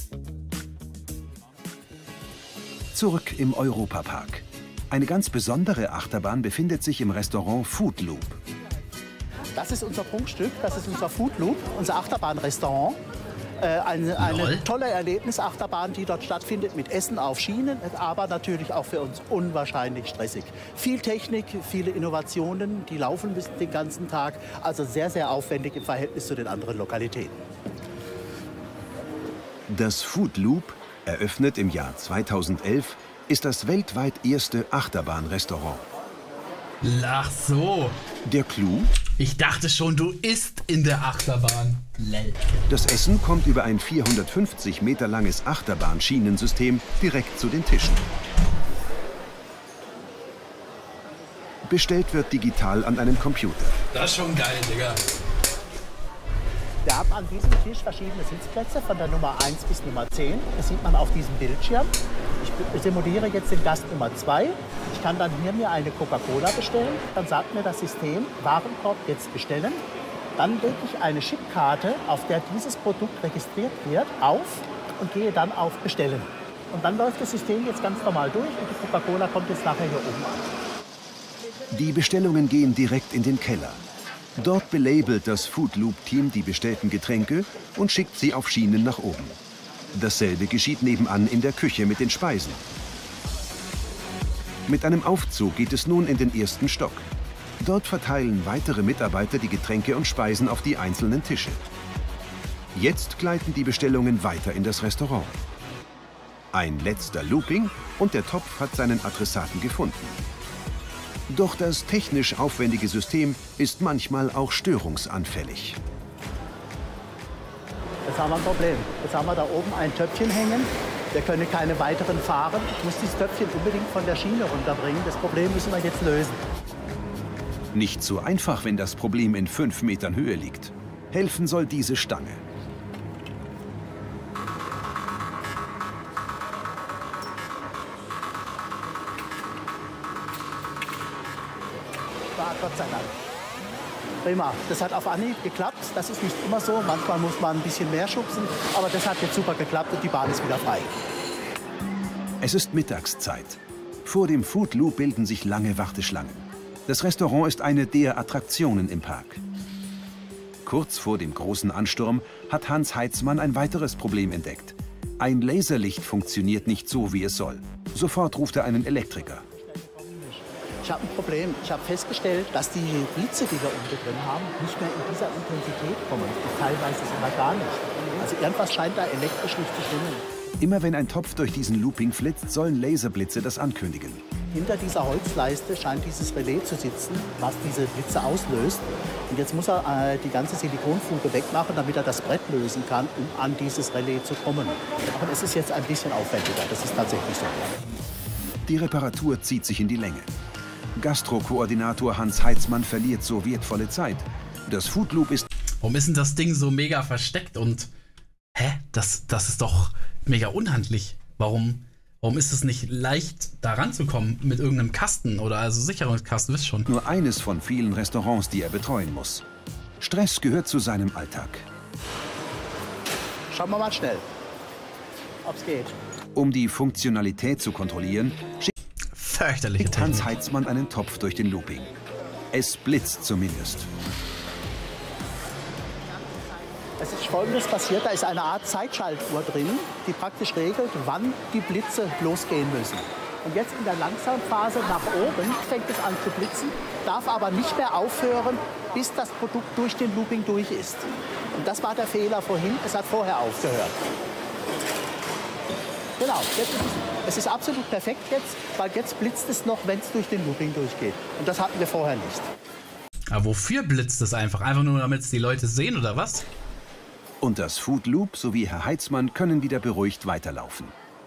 Zurück im Europapark. Eine ganz besondere Achterbahn befindet sich im Restaurant Food Loop. Das ist unser Prunkstück, das ist unser Food Loop, unser Achterbahnrestaurant. Äh, eine, eine tolle Erlebnisachterbahn, die dort stattfindet mit Essen auf Schienen, aber natürlich auch für uns unwahrscheinlich stressig. Viel Technik, viele Innovationen, die laufen müssen den ganzen Tag, also sehr, sehr aufwendig im Verhältnis zu den anderen Lokalitäten. Das Food Loop, eröffnet im Jahr zweitausendelf, ist das weltweit erste Achterbahnrestaurant. Ach so. Der Clou? Ich dachte schon, du isst in der Achterbahn. Lel. Das Essen kommt über ein vierhundertfünfzig Meter langes Achterbahnschienensystem direkt zu den Tischen. Bestellt wird digital an einem Computer. Das ist schon geil, Digga. Wir haben an diesem Tisch verschiedene Sitzplätze von der Nummer eins bis Nummer zehn. Das sieht man auf diesem Bildschirm. Ich simuliere jetzt den Gast Nummer zwei. Ich kann dann hier mir eine Coca-Cola bestellen. Dann sagt mir das System, Warenkorb jetzt bestellen. Dann lege ich eine Chipkarte, auf der dieses Produkt registriert wird, auf und gehe dann auf Bestellen. Und dann läuft das System jetzt ganz normal durch und die Coca-Cola kommt jetzt nachher hier oben an. Die Bestellungen gehen direkt in den Keller. Dort belabelt das Food Loop-Team die bestellten Getränke und schickt sie auf Schienen nach oben. Dasselbe geschieht nebenan in der Küche mit den Speisen. Mit einem Aufzug geht es nun in den ersten Stock. Dort verteilen weitere Mitarbeiter die Getränke und Speisen auf die einzelnen Tische. Jetzt gleiten die Bestellungen weiter in das Restaurant. Ein letzter Looping und der Topf hat seinen Adressaten gefunden. Doch das technisch aufwendige System ist manchmal auch störungsanfällig. Jetzt haben wir ein Problem. Jetzt haben wir da oben ein Töpfchen hängen. Wir können keine weiteren fahren. Ich muss dieses Töpfchen unbedingt von der Schiene runterbringen. Das Problem müssen wir jetzt lösen. Nicht so einfach, wenn das Problem in fünf Metern Höhe liegt. Helfen soll diese Stange. War Gott sei Dank. Prima. Das hat auf Anhieb geklappt. Das ist nicht immer so. Manchmal muss man ein bisschen mehr schubsen. Aber das hat jetzt super geklappt und die Bahn ist wieder frei. Es ist Mittagszeit. Vor dem Food Loop bilden sich lange Warteschlangen. Das Restaurant ist eine der Attraktionen im Park. Kurz vor dem großen Ansturm hat Hans Heitzmann ein weiteres Problem entdeckt. Ein Laserlicht funktioniert nicht so, wie es soll. Sofort ruft er einen Elektriker. Ich habe ein Problem. Ich habe festgestellt, dass die Blitze, die wir unten drin haben, nicht mehr in dieser Intensität kommen. Teilweise sogar gar nicht. Also irgendwas scheint da elektrisch nicht zu stimmen. Immer wenn ein Topf durch diesen Looping flitzt, sollen Laserblitze das ankündigen. Hinter dieser Holzleiste scheint dieses Relais zu sitzen, was diese Blitze auslöst. Und jetzt muss er äh, die ganze Silikonfuge wegmachen, damit er das Brett lösen kann, um an dieses Relais zu kommen. Aber es ist jetzt ein bisschen aufwendiger. Das ist tatsächlich so. Die Reparatur zieht sich in die Länge. Gastro-Koordinator Hans Heitzmann verliert so wertvolle Zeit. Das Food Loop ist... Warum ist denn das Ding so mega versteckt und... Hä? Das, das ist doch mega unhandlich. Warum, warum ist es nicht leicht, da ranzukommen mit irgendeinem Kasten oder also Sicherungskasten, wisst schon. Nur eines von vielen Restaurants, die er betreuen muss. Stress gehört zu seinem Alltag. Schauen wir mal schnell, ob's geht. Um die Funktionalität zu kontrollieren, schickt Hans Heitzmann einen Topf durch den Looping. Es blitzt zumindest. Es ist Folgendes passiert, da ist eine Art Zeitschaltuhr drin, die praktisch regelt, wann die Blitze losgehen müssen. Und jetzt in der Langsamphase nach oben fängt es an zu blitzen, darf aber nicht mehr aufhören, bis das Produkt durch den Looping durch ist. Und das war der Fehler vorhin, es hat vorher aufgehört. Genau, jetzt ist es, es ist absolut perfekt jetzt, weil jetzt blitzt es noch, wenn es durch den Looping durchgeht. Und das hatten wir vorher nicht. Aber wofür blitzt es einfach? Einfach nur, damit es die Leute sehen oder was? Und das Food Loop sowie Herr Heitzmann können wieder beruhigt weiterlaufen.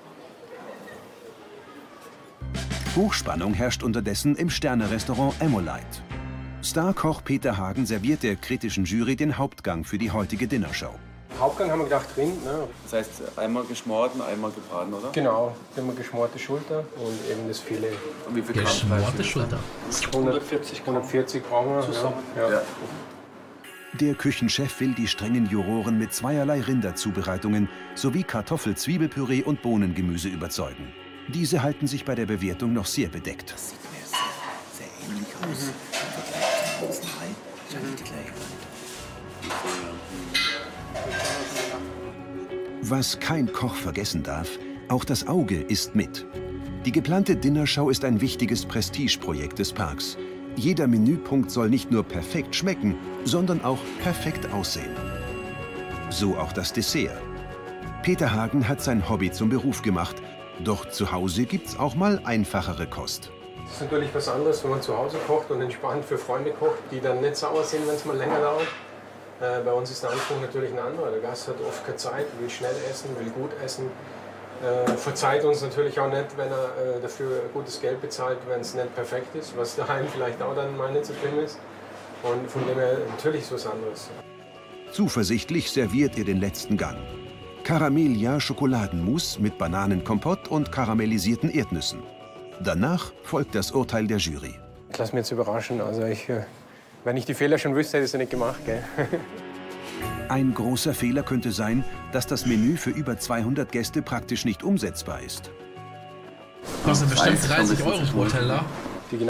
Hochspannung herrscht unterdessen im Sterne-Restaurant Emolite. Starkoch Peter Hagen serviert der kritischen Jury den Hauptgang für die heutige Dinnershow. Hauptgang haben wir gedacht Rind. Ne? Das heißt einmal geschmort und einmal gebraten, oder? Genau, immer geschmorte Schulter und eben das Filet. Und wie viel Geschmorte Schulter? hundertvierzig, hundertvierzig brauchen wir zusammen. Ja. Ja. Der Küchenchef will die strengen Juroren mit zweierlei Rinderzubereitungen sowie Kartoffel-Zwiebelpüree und Bohnengemüse überzeugen. Diese halten sich bei der Bewertung noch sehr bedeckt. Das sieht mir sehr, sehr ähnlich aus. Mhm. Das ist die gleiche. Was kein Koch vergessen darf, auch das Auge ist mit. Die geplante Dinnershow ist ein wichtiges Prestigeprojekt des Parks. Jeder Menüpunkt soll nicht nur perfekt schmecken, sondern auch perfekt aussehen. So auch das Dessert. Peter Hagen hat sein Hobby zum Beruf gemacht, doch zu Hause gibt's auch mal einfachere Kost. Es ist natürlich was anderes, wenn man zu Hause kocht und entspannt für Freunde kocht, die dann nicht sauer sind, wenn es mal länger dauert. Äh, bei uns ist der Anspruch natürlich ein anderer. Der Gast hat oft keine Zeit, will schnell essen, will gut essen. Äh, verzeiht uns natürlich auch nicht, wenn er äh, dafür gutes Geld bezahlt, wenn es nicht perfekt ist, was daheim vielleicht auch dann mal nicht so schlimm ist. Und von dem her natürlich ist was anderes. Zuversichtlich serviert er den letzten Gang. Caramelia Schokoladenmousse mit Bananenkompott und karamellisierten Erdnüssen. Danach folgt das Urteil der Jury. Ich lasse mich jetzt überraschen. Also ich, äh, wenn ich die Fehler schon wüsste, hätte ich sie nicht gemacht. Gell? Ein großer Fehler könnte sein, dass das Menü für über zweihundert Gäste praktisch nicht umsetzbar ist. Kostet bestimmt dreißig Euro pro Teller. Oh,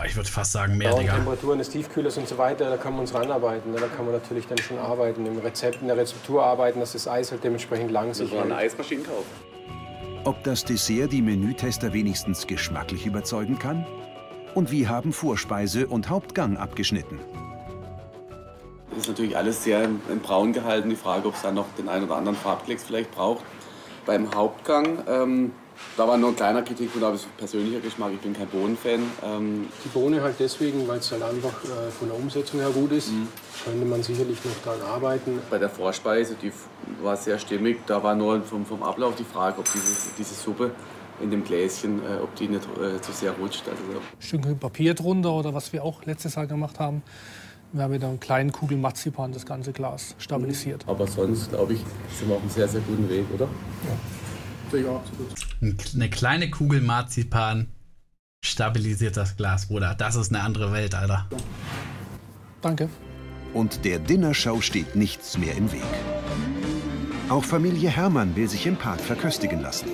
Boah, ich würde fast sagen mehr, ja, Digga. Temperaturen des Tiefkühlers und so weiter, da kann man uns ranarbeiten. Ne? Da kann man natürlich dann schon arbeiten, im Rezept, in der Rezeptur arbeiten, dass das Eis halt dementsprechend lang sich hält. Eine Eismaschine kaufen. Ob das Dessert die Menütester wenigstens geschmacklich überzeugen kann? Und wie haben Vorspeise und Hauptgang abgeschnitten? Das ist natürlich alles sehr in braun gehalten. Die Frage, ob es da noch den einen oder anderen Farbklecks vielleicht braucht. Beim Hauptgang, ähm, da war nur ein kleiner Kritikpunkt, aber es ist persönlicher Geschmack. Ich bin kein Bohnenfan. Ähm die Bohne halt deswegen, weil es halt einfach äh, von der Umsetzung her gut ist. Mhm. Könnte man sicherlich noch daran arbeiten. Bei der Vorspeise, die war sehr stimmig. Da war nur vom, vom Ablauf die Frage, ob diese, diese Suppe in dem Gläschen, äh, ob die nicht äh, zu sehr rutscht. Also, Stückchen Papier drunter oder was wir auch letztes Jahr gemacht haben. Wir haben mit einer kleinen Kugel Marzipan das ganze Glas stabilisiert. Aber sonst, glaube ich, sind wir auf einem sehr, sehr guten Weg, oder? Ja. Ja, absolut. Eine kleine Kugel Marzipan stabilisiert das Glas, Bruder. Das ist eine andere Welt, Alter. Danke. Und der Dinnershow steht nichts mehr im Weg. Auch Familie Herrmann will sich im Park verköstigen lassen.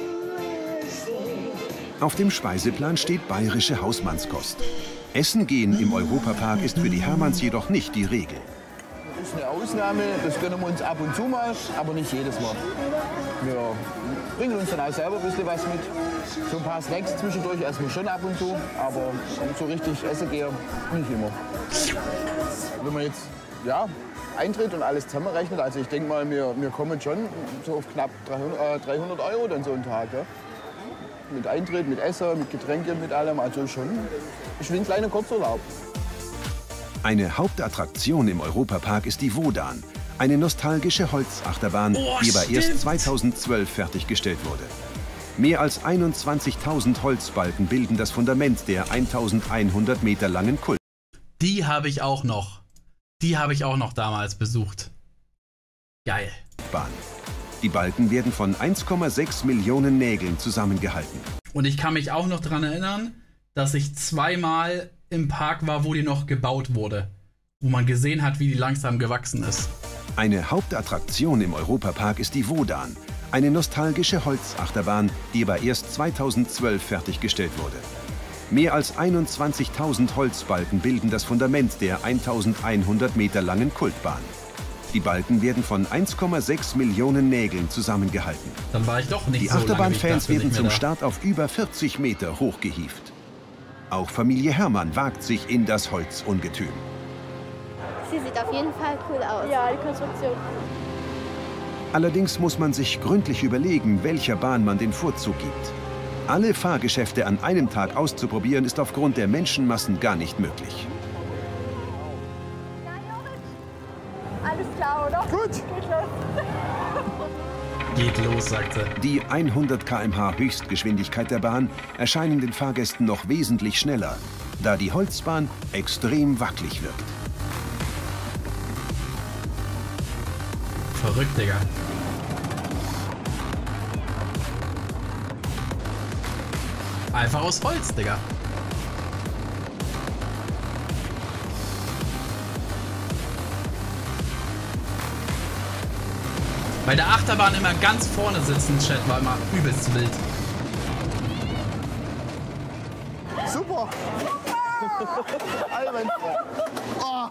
Auf dem Speiseplan steht bayerische Hausmannskost. Essen gehen im Europapark ist für die Herrmanns jedoch nicht die Regel. Das ist eine Ausnahme, das gönnen wir uns ab und zu mal, aber nicht jedes Mal. Wir bringen uns dann auch selber ein bisschen was mit. So ein paar Snacks zwischendurch essen wir schon ab und zu, aber so richtig essen gehen nicht immer. Wenn man jetzt ja, Eintritt und alles zusammenrechnet, also ich denke mal, wir, wir kommen schon so auf knapp dreihundert Euro dann so einen Tag. Ja? Mit Eintritt, mit Essen, mit Getränken, mit allem, also schon ich will ein kleiner Kurzurlaub. Eine Hauptattraktion im Europapark ist die Wodan, eine nostalgische Holzachterbahn, oh, die aber stimmt. erst zweitausendzwölf fertiggestellt wurde. Mehr als einundzwanzigtausend Holzbalken bilden das Fundament der eintausendeinhundert Meter langen Kult. Die habe ich auch noch. Die habe ich auch noch damals besucht. Geil. Bahn. Die Balken werden von eins Komma sechs Millionen Nägeln zusammengehalten. Und ich kann mich auch noch daran erinnern, dass ich zweimal im Park war, wo die noch gebaut wurde. Wo man gesehen hat, wie die langsam gewachsen ist. Eine Hauptattraktion im Europapark ist die Wodan, eine nostalgische Holzachterbahn, die aber erst zweitausendzwölf fertiggestellt wurde. Mehr als einundzwanzigtausend Holzbalken bilden das Fundament der eintausendeinhundert Meter langen Kultbahn. Die Balken werden von eins Komma sechs Millionen Nägeln zusammengehalten. Dann war ich doch nicht Die so lange, Achterbahnfans wie ich dachte, werden nicht zum mehr da. Start auf über vierzig Meter hochgehievt. Auch Familie Herrmann wagt sich in das Holzungetüm. Sie sieht auf jeden Fall cool aus. Ja, die Konstruktion. Allerdings muss man sich gründlich überlegen, welcher Bahn man den Vorzug gibt. Alle Fahrgeschäfte an einem Tag auszuprobieren, ist aufgrund der Menschenmassen gar nicht möglich. Alles klar, oder? Gut. Geht los. Geht los, sagte. Die hundert Kilometer pro Stunde Höchstgeschwindigkeit der Bahn erscheinen den Fahrgästen noch wesentlich schneller, da die Holzbahn extrem wackelig wirkt. Verrückt, Digga. Einfach aus Holz, Digga. Bei der Achterbahn immer ganz vorne sitzen, Chat, war immer übelst wild. Super! Einwandfrei. Oh.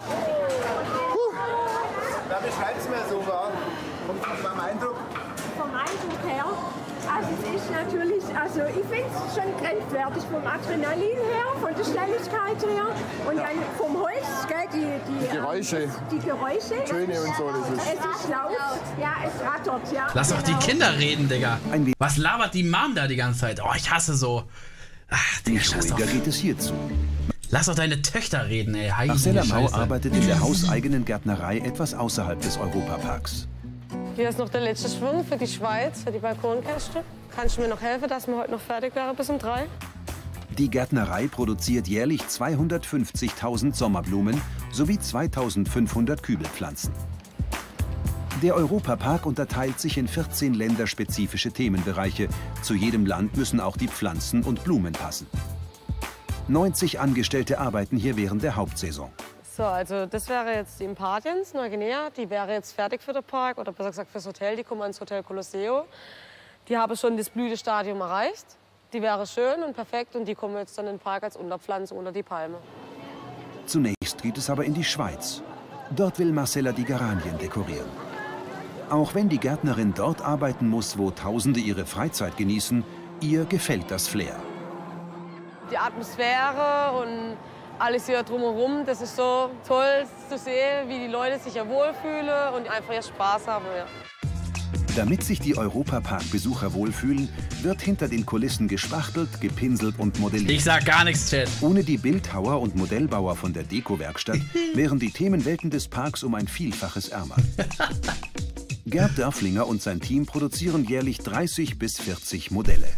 Wer beschreibt es mir so, wa? Von meinem Eindruck? Vom Eindruck her, also es ist natürlich, also ich finde es schon grenzwertig vom Adrenalin her, von der Schnelligkeit her und dann vom Holz, gell, die, die, die Geräusche. Ähm, die Geräusche. Töne und so. Das ist. Es ist laut, ja, es rattert, ja. Lass doch die genau. Kinder reden, Digga. Was labert die Mom da die ganze Zeit? Oh, ich hasse so. Ach, Digga, scheiß Ruhiger doch. geht es hierzu. Lass doch deine Töchter reden, ey. Heilige Marcella Mau Scheiße. arbeitet in der hauseigenen Gärtnerei etwas außerhalb des Europaparks. Hier ist noch der letzte Schwung für die Schweiz, für die Balkonkäste. Kannst du mir noch helfen, dass wir heute noch fertig wären bis um drei? Die Gärtnerei produziert jährlich zweihundertfünfzigtausend Sommerblumen sowie zweitausendfünfhundert Kübelpflanzen. Der Europapark unterteilt sich in vierzehn länderspezifische Themenbereiche. Zu jedem Land müssen auch die Pflanzen und Blumen passen. neunzig Angestellte arbeiten hier während der Hauptsaison. So, also das wäre jetzt die Impatiens, Neuguinea. Die wäre jetzt fertig für den Park oder besser gesagt fürs Hotel. Die kommen ans Hotel Colosseo. Die haben schon das Blütestadium erreicht. Die wäre schön und perfekt und die kommen jetzt dann in den Park als Unterpflanzung unter die Palme. Zunächst geht es aber in die Schweiz. Dort will Marcella die Geranien dekorieren. Auch wenn die Gärtnerin dort arbeiten muss, wo Tausende ihre Freizeit genießen, ihr gefällt das Flair. Die Atmosphäre und alles hier drumherum, das ist so toll zu sehen, wie die Leute sich hier wohlfühlen und einfach hier Spaß haben. Ja. Damit sich die Europapark-Besucher wohlfühlen, wird hinter den Kulissen gespachtelt, gepinselt und modelliert. Ich sag gar nichts, Chat. Ohne die Bildhauer und Modellbauer von der Deko-Werkstatt wären die Themenwelten des Parks um ein Vielfaches ärmer. Gerd Dörflinger und sein Team produzieren jährlich dreißig bis vierzig Modelle.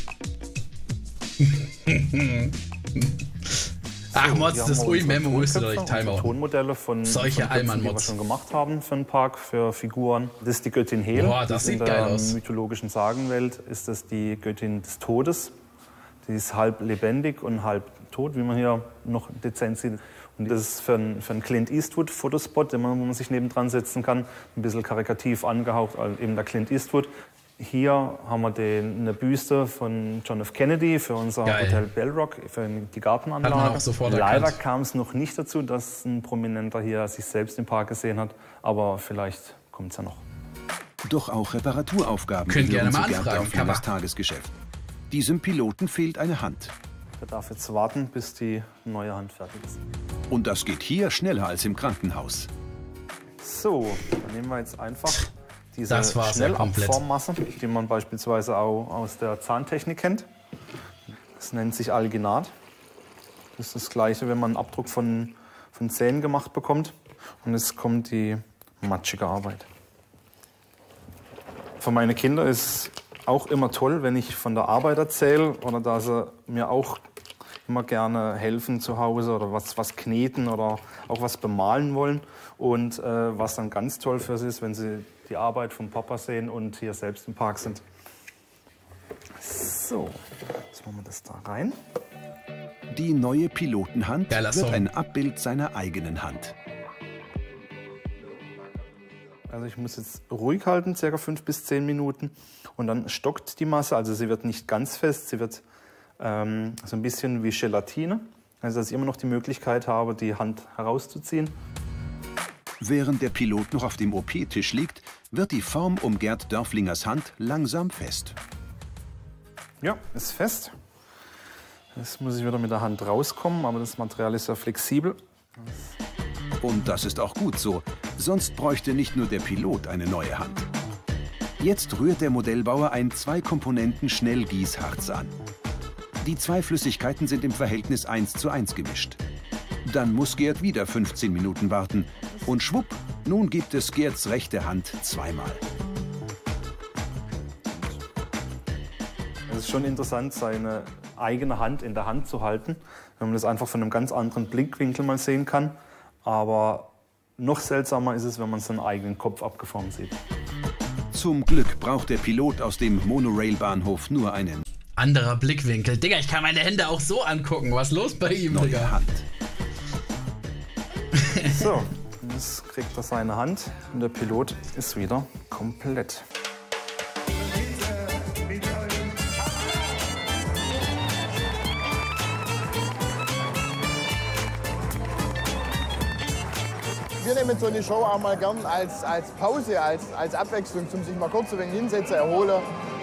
Ach, Mods, das Ui Memo müsste doch nicht Timer. Tonmodelle von solche Allmann-Mods, die wir schon gemacht haben für den Park, für Figuren. Das ist die Göttin Hel. Boah, das sieht in geil der aus. mythologischen Sagenwelt ist das die Göttin des Todes. Die ist halb lebendig und halb tot, wie man hier noch dezent sieht. Und das ist für einen, für einen Clint Eastwood Fotospot, den man, wo man sich nebendran setzen kann. Ein bisschen karikativ angehaucht, also eben der Clint Eastwood. Hier haben wir den, eine Büste von John F. Kennedy für unser Geil. Hotel Bellrock, für die Gartenanlage. Hat man auch sofort Leider erkannt. kam es noch nicht dazu, dass ein Prominenter hier sich selbst im Park gesehen hat. Aber vielleicht kommt es ja noch. Doch auch Reparaturaufgaben Könnt gehören gerne mal zu Gerd anfragen, Dörflingers Kappa. Tagesgeschäft. Diesem Piloten fehlt eine Hand. Er darf jetzt warten, bis die neue Hand fertig ist. Und das geht hier schneller als im Krankenhaus. So, dann nehmen wir jetzt einfach diese Das war's ja komplett. Schnellabformmasse, die man beispielsweise auch aus der Zahntechnik kennt. Das nennt sich Alginat. Das ist das Gleiche, wenn man einen Abdruck von, von Zähnen gemacht bekommt. Und jetzt kommt die matschige Arbeit. Für meine Kinder ist auch immer toll, wenn ich von der Arbeit erzähle oder dass sie mir auch immer gerne helfen zu Hause oder was, was kneten oder auch was bemalen wollen. Und äh, was dann ganz toll für sie ist, wenn sie die Arbeit vom Papa sehen und hier selbst im Park sind. So, jetzt machen wir das da rein. Die neue Pilotenhand Geiler wird Song. ein Abbild seiner eigenen Hand. Also ich muss jetzt ruhig halten, circa fünf bis zehn Minuten. Und dann stockt die Masse, also sie wird nicht ganz fest, sie wird ähm, so ein bisschen wie Gelatine. Also dass ich immer noch die Möglichkeit habe, die Hand herauszuziehen. Während der Pilot noch auf dem O P-Tisch liegt, wird die Form um Gerd Dörflingers Hand langsam fest. Ja, ist fest. Jetzt muss ich wieder mit der Hand rauskommen, aber das Material ist ja flexibel. Und das ist auch gut so, sonst bräuchte nicht nur der Pilot eine neue Hand. Jetzt rührt der Modellbauer ein Zwei-Komponenten-Schnellgießharz an. Die zwei Flüssigkeiten sind im Verhältnis eins zu eins gemischt. Dann muss Gerd wieder fünfzehn Minuten warten. Und schwupp, nun gibt es Gerds rechte Hand zweimal. Es ist schon interessant, seine eigene Hand in der Hand zu halten, wenn man das einfach von einem ganz anderen Blickwinkel mal sehen kann. Aber noch seltsamer ist es, wenn man seinen eigenen Kopf abgeformt sieht. Zum Glück braucht der Pilot aus dem Monorail-Bahnhof nur einen Anderer Blickwinkel. Digga, ich kann meine Hände auch so angucken. Was ist los bei ihm, neue Digga? Hand. So, jetzt kriegt er seine Hand und der Pilot ist wieder komplett. Wir nehmen so eine Show auch mal gern als, als Pause, als, als Abwechslung, zum sich mal kurz ein wenig hinsetzen, erholen.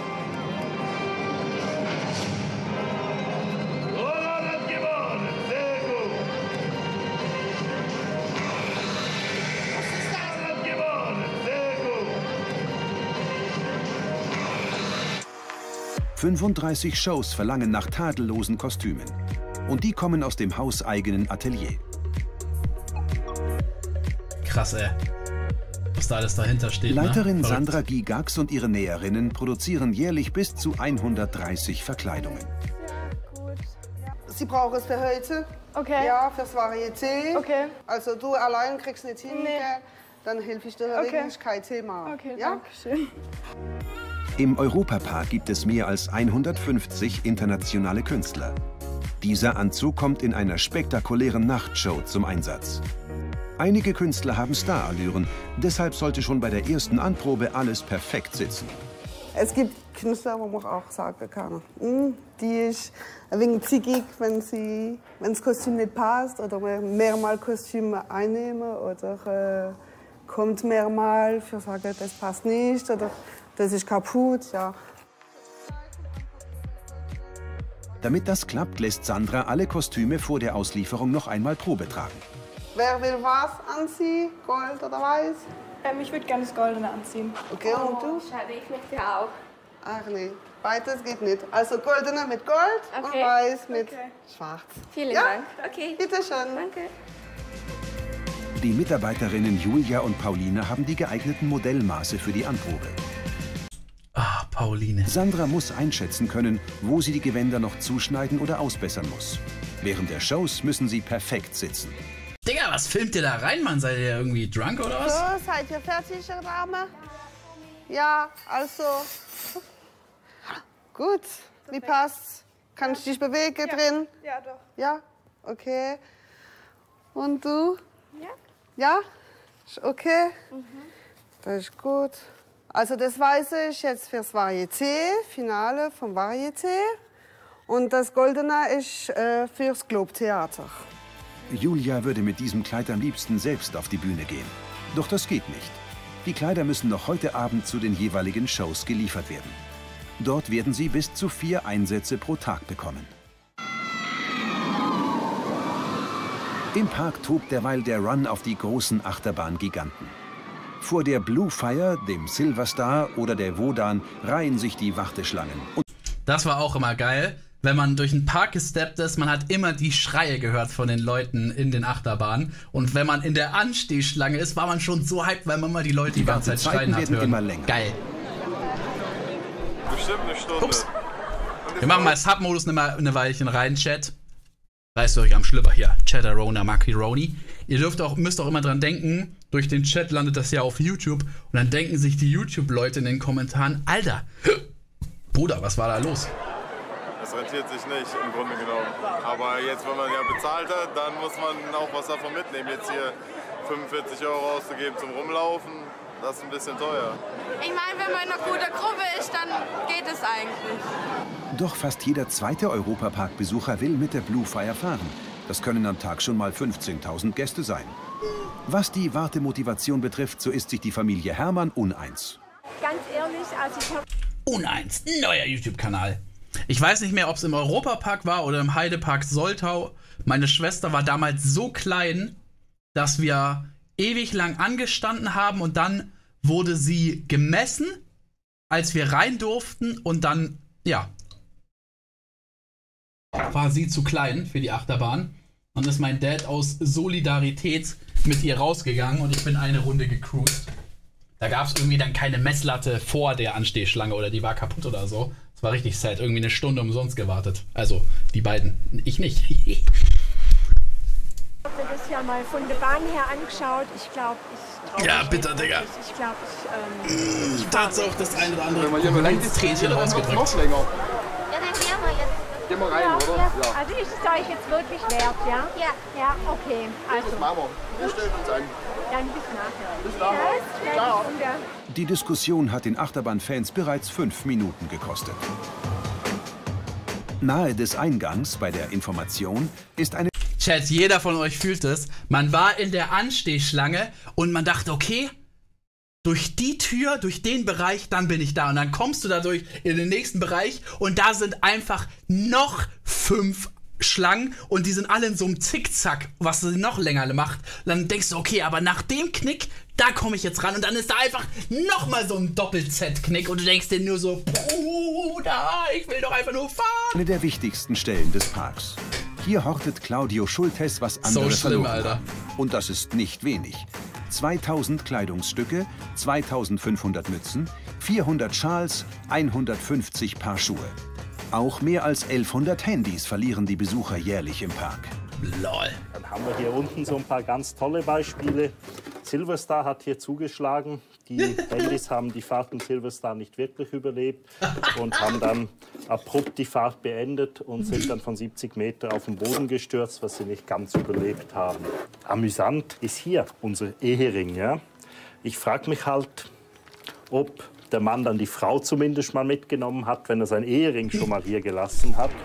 fünfunddreißig Shows verlangen nach tadellosen Kostümen. Und die kommen aus dem hauseigenen Atelier. Krass, ey. Was da alles dahinter steht. Leiterin ne? Sandra Gigax und ihre Näherinnen produzieren jährlich bis zu hundertdreißig Verkleidungen. Sie brauchen es für heute. Okay. Ja, fürs Varieté. Okay. Also du allein kriegst nicht hin, nee. Dann helfe ich dir Okay. wirklich, kein Thema. Okay, ja? danke schön. Im Europapark gibt es mehr als hundertfünfzig internationale Künstler. Dieser Anzug kommt in einer spektakulären Nachtshow zum Einsatz. Einige Künstler haben Starallüren, deshalb sollte schon bei der ersten Anprobe alles perfekt sitzen. Es gibt Künstler, wo man auch sagen kann, die ist ein wenig zickig, wenn sie, wenn das Kostüm nicht passt oder mehrmals Kostüme einnehmen oder äh, kommt mehrmals für sagen, das passt nicht oder das ist kaputt. Ja. Damit das klappt, lässt Sandra alle Kostüme vor der Auslieferung noch einmal Probe tragen. Wer will was anziehen? Gold oder weiß? Ähm, ich würde gerne das Goldene anziehen. Okay, oh, und du? Schade, ich möchte auch. Ach nee, beides geht nicht. Also Goldene mit Gold okay. und Weiß mit okay. Schwarz. Vielen ja? Dank. Okay. Bitte schön. Danke. Die Mitarbeiterinnen Julia und Pauline haben die geeigneten Modellmaße für die Anprobe. Ah, Pauline. Sandra muss einschätzen können, wo sie die Gewänder noch zuschneiden oder ausbessern muss. Während der Shows müssen sie perfekt sitzen. Digga, was filmt ihr da rein, Mann? Seid ihr irgendwie drunk oder was? So, seid ihr fertig, Dame? Ja, also. Gut. Wie passt's? Kann ich dich bewegen ja. drin? Ja, doch. Ja? Okay. Und du? Ja. Ja? Ist okay? Mhm. Das ist gut. Also das Weiße ist jetzt fürs Varieté, Finale vom Varieté. Und das Goldene ist äh, fürs Globe-Theater. Julia würde mit diesem Kleid am liebsten selbst auf die Bühne gehen. Doch das geht nicht. Die Kleider müssen noch heute Abend zu den jeweiligen Shows geliefert werden. Dort werden sie bis zu vier Einsätze pro Tag bekommen. Im Park tobt derweil der Run auf die großen Achterbahngiganten. Vor der Blue Fire, dem Silver Star oder der Wodan reihen sich die Warteschlangen. Und das war auch immer geil. Wenn man durch den Park gesteppt ist, man hat immer die Schreie gehört von den Leuten in den Achterbahnen. Und wenn man in der Anstehschlange ist, war man schon so hyped, weil man mal die Leute die, die ganze Zeit schreien hat hören. Immer länger. Geil. Bestimmt eine Stunde. Ups. Wir machen mal Sub-Modus eine, eine Weilchen rein, Chat. Reißt euch am Schlüpper hier. Chatterona, Makironi. Ihr dürft auch, müsst auch immer dran denken, durch den Chat landet das ja auf YouTube. Und dann denken sich die YouTube-Leute in den Kommentaren, Alter, Bruder, was war da los? Das rentiert sich nicht, im Grunde genommen. Aber jetzt, wenn man ja bezahlt hat, dann muss man auch was davon mitnehmen. Jetzt hier fünfundvierzig Euro auszugeben zum Rumlaufen, das ist ein bisschen teuer. Ich meine, wenn man in einer guten Gruppe ist, dann geht es eigentlich. Doch fast jeder zweite Europapark-Besucher will mit der Blue Fire fahren. Das können am Tag schon mal fünfzehntausend Gäste sein. Was die Wartemotivation betrifft, so ist sich die Familie Herrmann uneins. Ganz ehrlich, also ich habe... Uneins, neuer YouTube-Kanal. Ich weiß nicht mehr, ob es im Europapark war oder im Heidepark Soltau. Meine Schwester war damals so klein, dass wir ewig lang angestanden haben und dann wurde sie gemessen, als wir rein durften und dann, ja, war sie zu klein für die Achterbahn und ist mein Dad aus Solidarität mit ihr rausgegangen und ich bin eine Runde gecruised. Da gab es irgendwie dann keine Messlatte vor der Anstehschlange oder die war kaputt oder so. Das war richtig sad. Irgendwie eine Stunde umsonst gewartet. Also, die beiden. Ich nicht. Ich habe mir das ja mal von der Bahn her angeschaut. Ich glaube, ich... Ja, bitte, Digga. Ich, ich glaube, ich... Ähm, ich da hat auch das eine oder andere Tränchen rausgedrückt. Ja, dann gehen wir jetzt. Gehen wir rein, ja, oder? Ja. Ja. Also ist es euch jetzt wirklich wert, ja? Ja. Ja, okay. Also. Das machen wir. Wir stellen uns ein. Dann bis nachher. Bis nachher. Ciao. Die Diskussion hat den Achterbahnfans bereits fünf Minuten gekostet. Nahe des Eingangs bei der Information ist eine... Chat, jeder von euch fühlt es. Man war in der Anstehschlange und man dachte, okay, durch die Tür, durch den Bereich, dann bin ich da. Und dann kommst du dadurch in den nächsten Bereich und da sind einfach noch fünf Schlangen und die sind alle in so einem Zickzack, was sie noch länger macht. Dann denkst du, okay, aber nach dem Knick, da komme ich jetzt ran. Und dann ist da einfach nochmal so ein Doppel-Z-Knick und du denkst dir nur so, Bruder, ich will doch einfach nur fahren. Eine der wichtigsten Stellen des Parks. Hier hortet Claudio Schultes, was andere so schlimm, verloren Alter. haben. Und das ist nicht wenig. zweitausend Kleidungsstücke, zweitausendfünfhundert Mützen, vierhundert Schals, hundertfünfzig Paar Schuhe. Auch mehr als elfhundert Handys verlieren die Besucher jährlich im Park. Lol. Dann haben wir hier unten so ein paar ganz tolle Beispiele. Silverstar hat hier zugeschlagen. Die Handys haben die Fahrt im Silverstar nicht wirklich überlebt und haben dann abrupt die Fahrt beendet und sind dann von siebzig Meter auf den Boden gestürzt, was sie nicht ganz überlebt haben. Amüsant ist hier unser Ehering. Ja? Ich frage mich halt, ob der Mann dann die Frau zumindest mal mitgenommen hat, wenn er seinen Ehering schon mal hier gelassen hat.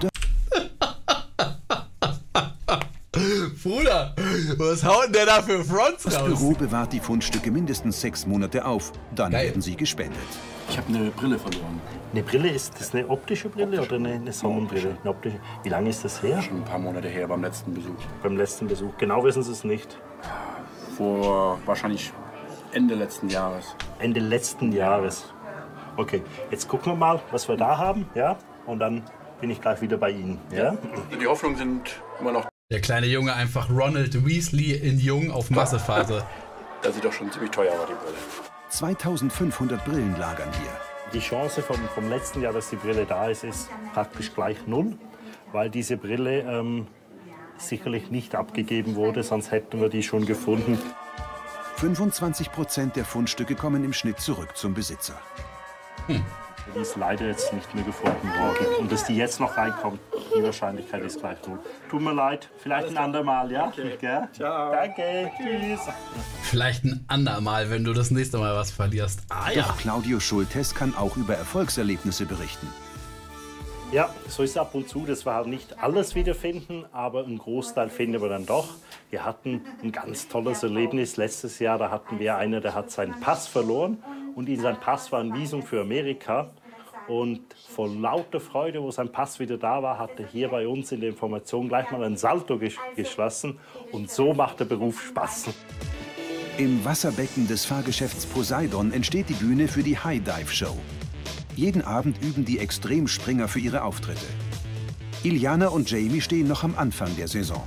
Bruder, was haut denn der da für Fronts raus? Das Büro bewahrt die Fundstücke mindestens sechs Monate auf. Dann Geil. werden sie gespendet. Ich habe eine Brille verloren. Eine Brille, ist das eine optische Brille oder eine, eine Sonnenbrille? Eine optische. Wie lange ist das her? Schon ein paar Monate her, beim letzten Besuch. Beim letzten Besuch. Genau wissen Sie es nicht. Vor wahrscheinlich Ende letzten Jahres. Ende letzten Jahres. Okay, jetzt gucken wir mal, was wir da haben, ja? Und dann bin ich gleich wieder bei Ihnen, ja? Die Hoffnungen sind immer noch. Der kleine Junge einfach Ronald Weasley in Jung auf Massephase. Das sieht doch schon ziemlich teuer aus, die Brille. zweitausendfünfhundert Brillen lagern hier. Die Chance vom, vom letzten Jahr, dass die Brille da ist, ist praktisch gleich null, weil diese Brille ähm, sicherlich nicht abgegeben wurde, sonst hätten wir die schon gefunden. fünfundzwanzig Prozent der Fundstücke kommen im Schnitt zurück zum Besitzer. Hm. Die ist leider jetzt nicht mehr gefunden worden. Und dass die jetzt noch reinkommt, die Wahrscheinlichkeit ist gleich null. Tut mir leid, vielleicht ein andermal, ja? Okay. Ciao. Danke, tschüss. Vielleicht ein andermal, wenn du das nächste Mal was verlierst. Ah, ja. Doch Claudio Schultes kann auch über Erfolgserlebnisse berichten. Ja, so ist es ab und zu, dass wir halt nicht alles wiederfinden, aber einen Großteil finden wir dann doch. Wir hatten ein ganz tolles Erlebnis letztes Jahr, da hatten wir einen, der hat seinen Pass verloren und in seinem Pass war ein Visum für Amerika. Und vor lauter Freude, wo sein Pass wieder da war, hat er hier bei uns in der Information gleich mal ein Salto geschlossen. Und so macht der Beruf Spaß. Im Wasserbecken des Fahrgeschäfts Poseidon entsteht die Bühne für die High Dive Show. Jeden Abend üben die Extremspringer für ihre Auftritte. Iliana und Jamie stehen noch am Anfang der Saison.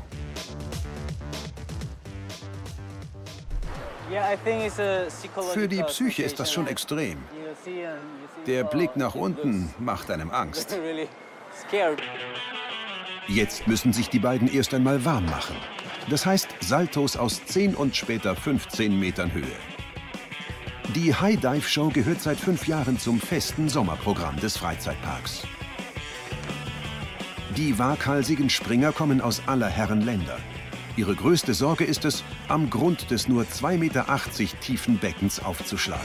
Für die Psyche ist das schon extrem. Der Blick nach unten macht einem Angst. Jetzt müssen sich die beiden erst einmal warm machen. Das heißt Saltos aus zehn und später fünfzehn Metern Höhe. Die High Dive Show gehört seit fünf Jahren zum festen Sommerprogramm des Freizeitparks. Die waghalsigen Springer kommen aus aller Herren Länder. Ihre größte Sorge ist es, am Grund des nur zwei Meter achtzig tiefen Beckens aufzuschlagen.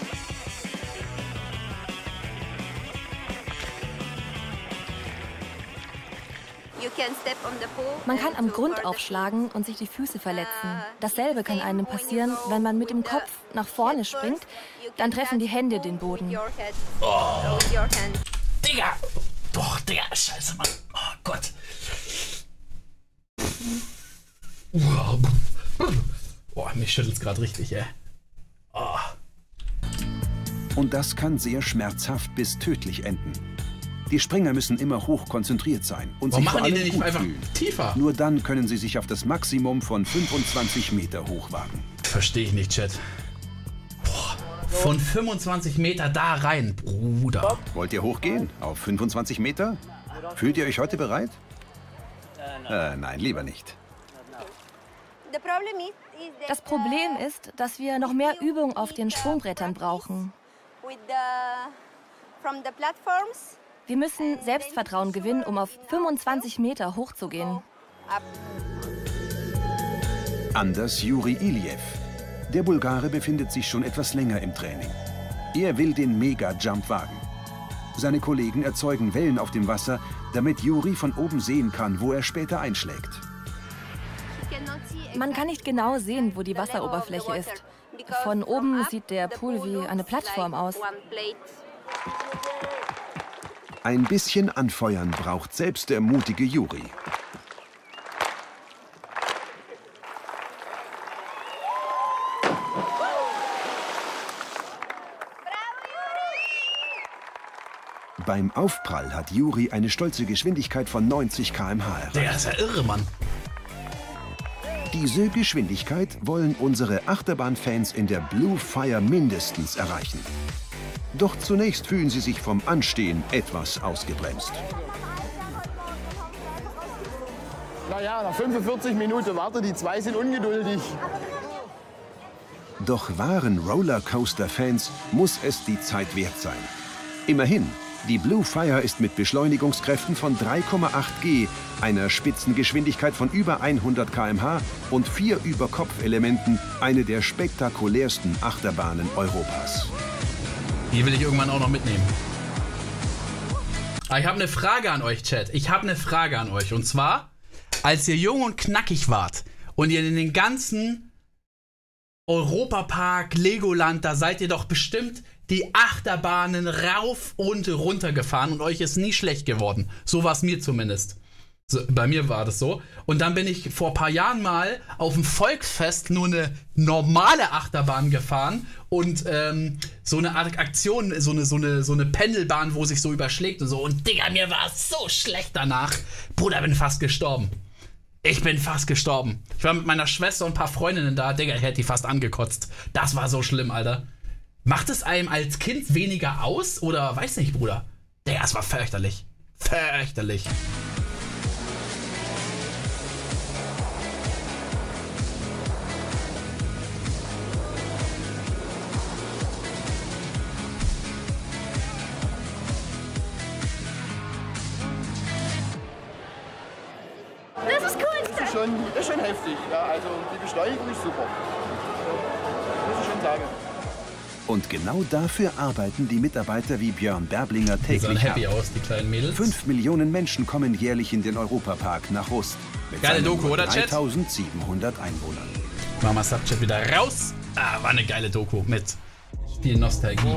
Man kann am Grund aufschlagen und sich die Füße verletzen. Dasselbe kann einem passieren, wenn man mit dem Kopf nach vorne springt. Dann treffen die Hände den Boden. Oh. Digga! Doch, Digga, scheiße, Mann. Oh Gott. Boah, mich schüttelt's gerade richtig, ey. Oh. Und das kann sehr schmerzhaft bis tödlich enden. Die Springer müssen immer hoch konzentriert sein und Warum sich vor machen die allem denn nicht gut einfach fühlen. tiefer? Nur dann können sie sich auf das Maximum von fünfundzwanzig Meter hochwagen. Verstehe ich nicht, Chat. Boah, von fünfundzwanzig Meter da rein, Bruder. Wollt ihr hochgehen? Auf fünfundzwanzig Meter? Fühlt ihr euch heute bereit? Äh, nein, lieber nicht. Das Problem ist, dass wir noch mehr Übung auf den Sprungbrettern brauchen. Wir müssen Selbstvertrauen gewinnen, um auf fünfundzwanzig Meter hochzugehen. Anders Juri Iliev. Der Bulgare befindet sich schon etwas länger im Training. Er will den Mega-Jump wagen. Seine Kollegen erzeugen Wellen auf dem Wasser, damit Juri von oben sehen kann, wo er später einschlägt. Man kann nicht genau sehen, wo die Wasseroberfläche ist. Von oben sieht der Pool wie eine Plattform aus. Ein bisschen anfeuern braucht selbst der mutige Juri. Beim Aufprall hat Juri eine stolze Geschwindigkeit von neunzig Kilometer pro Stunde erreicht. Der ist ja irre, Mann. Diese Geschwindigkeit wollen unsere Achterbahnfans in der Blue Fire mindestens erreichen. Doch zunächst fühlen sie sich vom Anstehen etwas ausgebremst. Naja, nach fünfundvierzig Minuten warte, die zwei sind ungeduldig. Doch wahren Rollercoaster-Fans muss es die Zeit wert sein. Immerhin, die Blue Fire ist mit Beschleunigungskräften von drei Komma acht G, einer Spitzengeschwindigkeit von über hundert Kilometer pro Stunde und vier Überkopfelementen eine der spektakulärsten Achterbahnen Europas. Die will ich irgendwann auch noch mitnehmen. Aber ich habe eine Frage an euch, Chat. Ich habe eine Frage an euch. Und zwar, als ihr jung und knackig wart und ihr in den ganzen Europapark, Legoland, da seid ihr doch bestimmt die Achterbahnen rauf und runter gefahren und euch ist nie schlecht geworden. So war es mir zumindest. So, bei mir war das so. Und dann bin ich vor ein paar Jahren mal auf dem Volksfest nur eine normale Achterbahn gefahren und ähm, so eine Art Aktion, so eine, so, eine, so eine Pendelbahn, wo sich so überschlägt und so. Und Digga, mir war es so schlecht danach. Bruder, bin fast gestorben. Ich bin fast gestorben. Ich war mit meiner Schwester und ein paar Freundinnen da. Digga, ich hätte die fast angekotzt. Das war so schlimm, Alter. Macht es einem als Kind weniger aus? Oder weiß nicht, Bruder? Digga, es war fürchterlich. Fürchterlich. Das ist cool. Das ist schon, das ist schon heftig. Ja, also die Beschleunigung ist super. Muss ich schon sagen. Und genau dafür arbeiten die Mitarbeiter wie Björn Berblinger täglich. Die sahen happy ab. aus, die kleinen Mädels. Fünf Millionen Menschen kommen jährlich in den Europapark nach Rust. Mit geile Doku, oder, Chat? dreitausendsiebenhundert Einwohnern. Mama sagt Chat wieder raus. Ah, war eine geile Doku mit viel Nostalgie.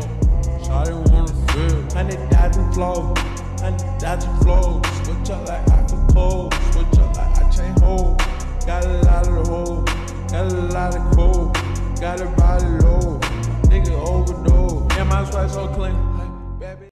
Got a body low, nigga overdose. Yeah, my sweat so clean.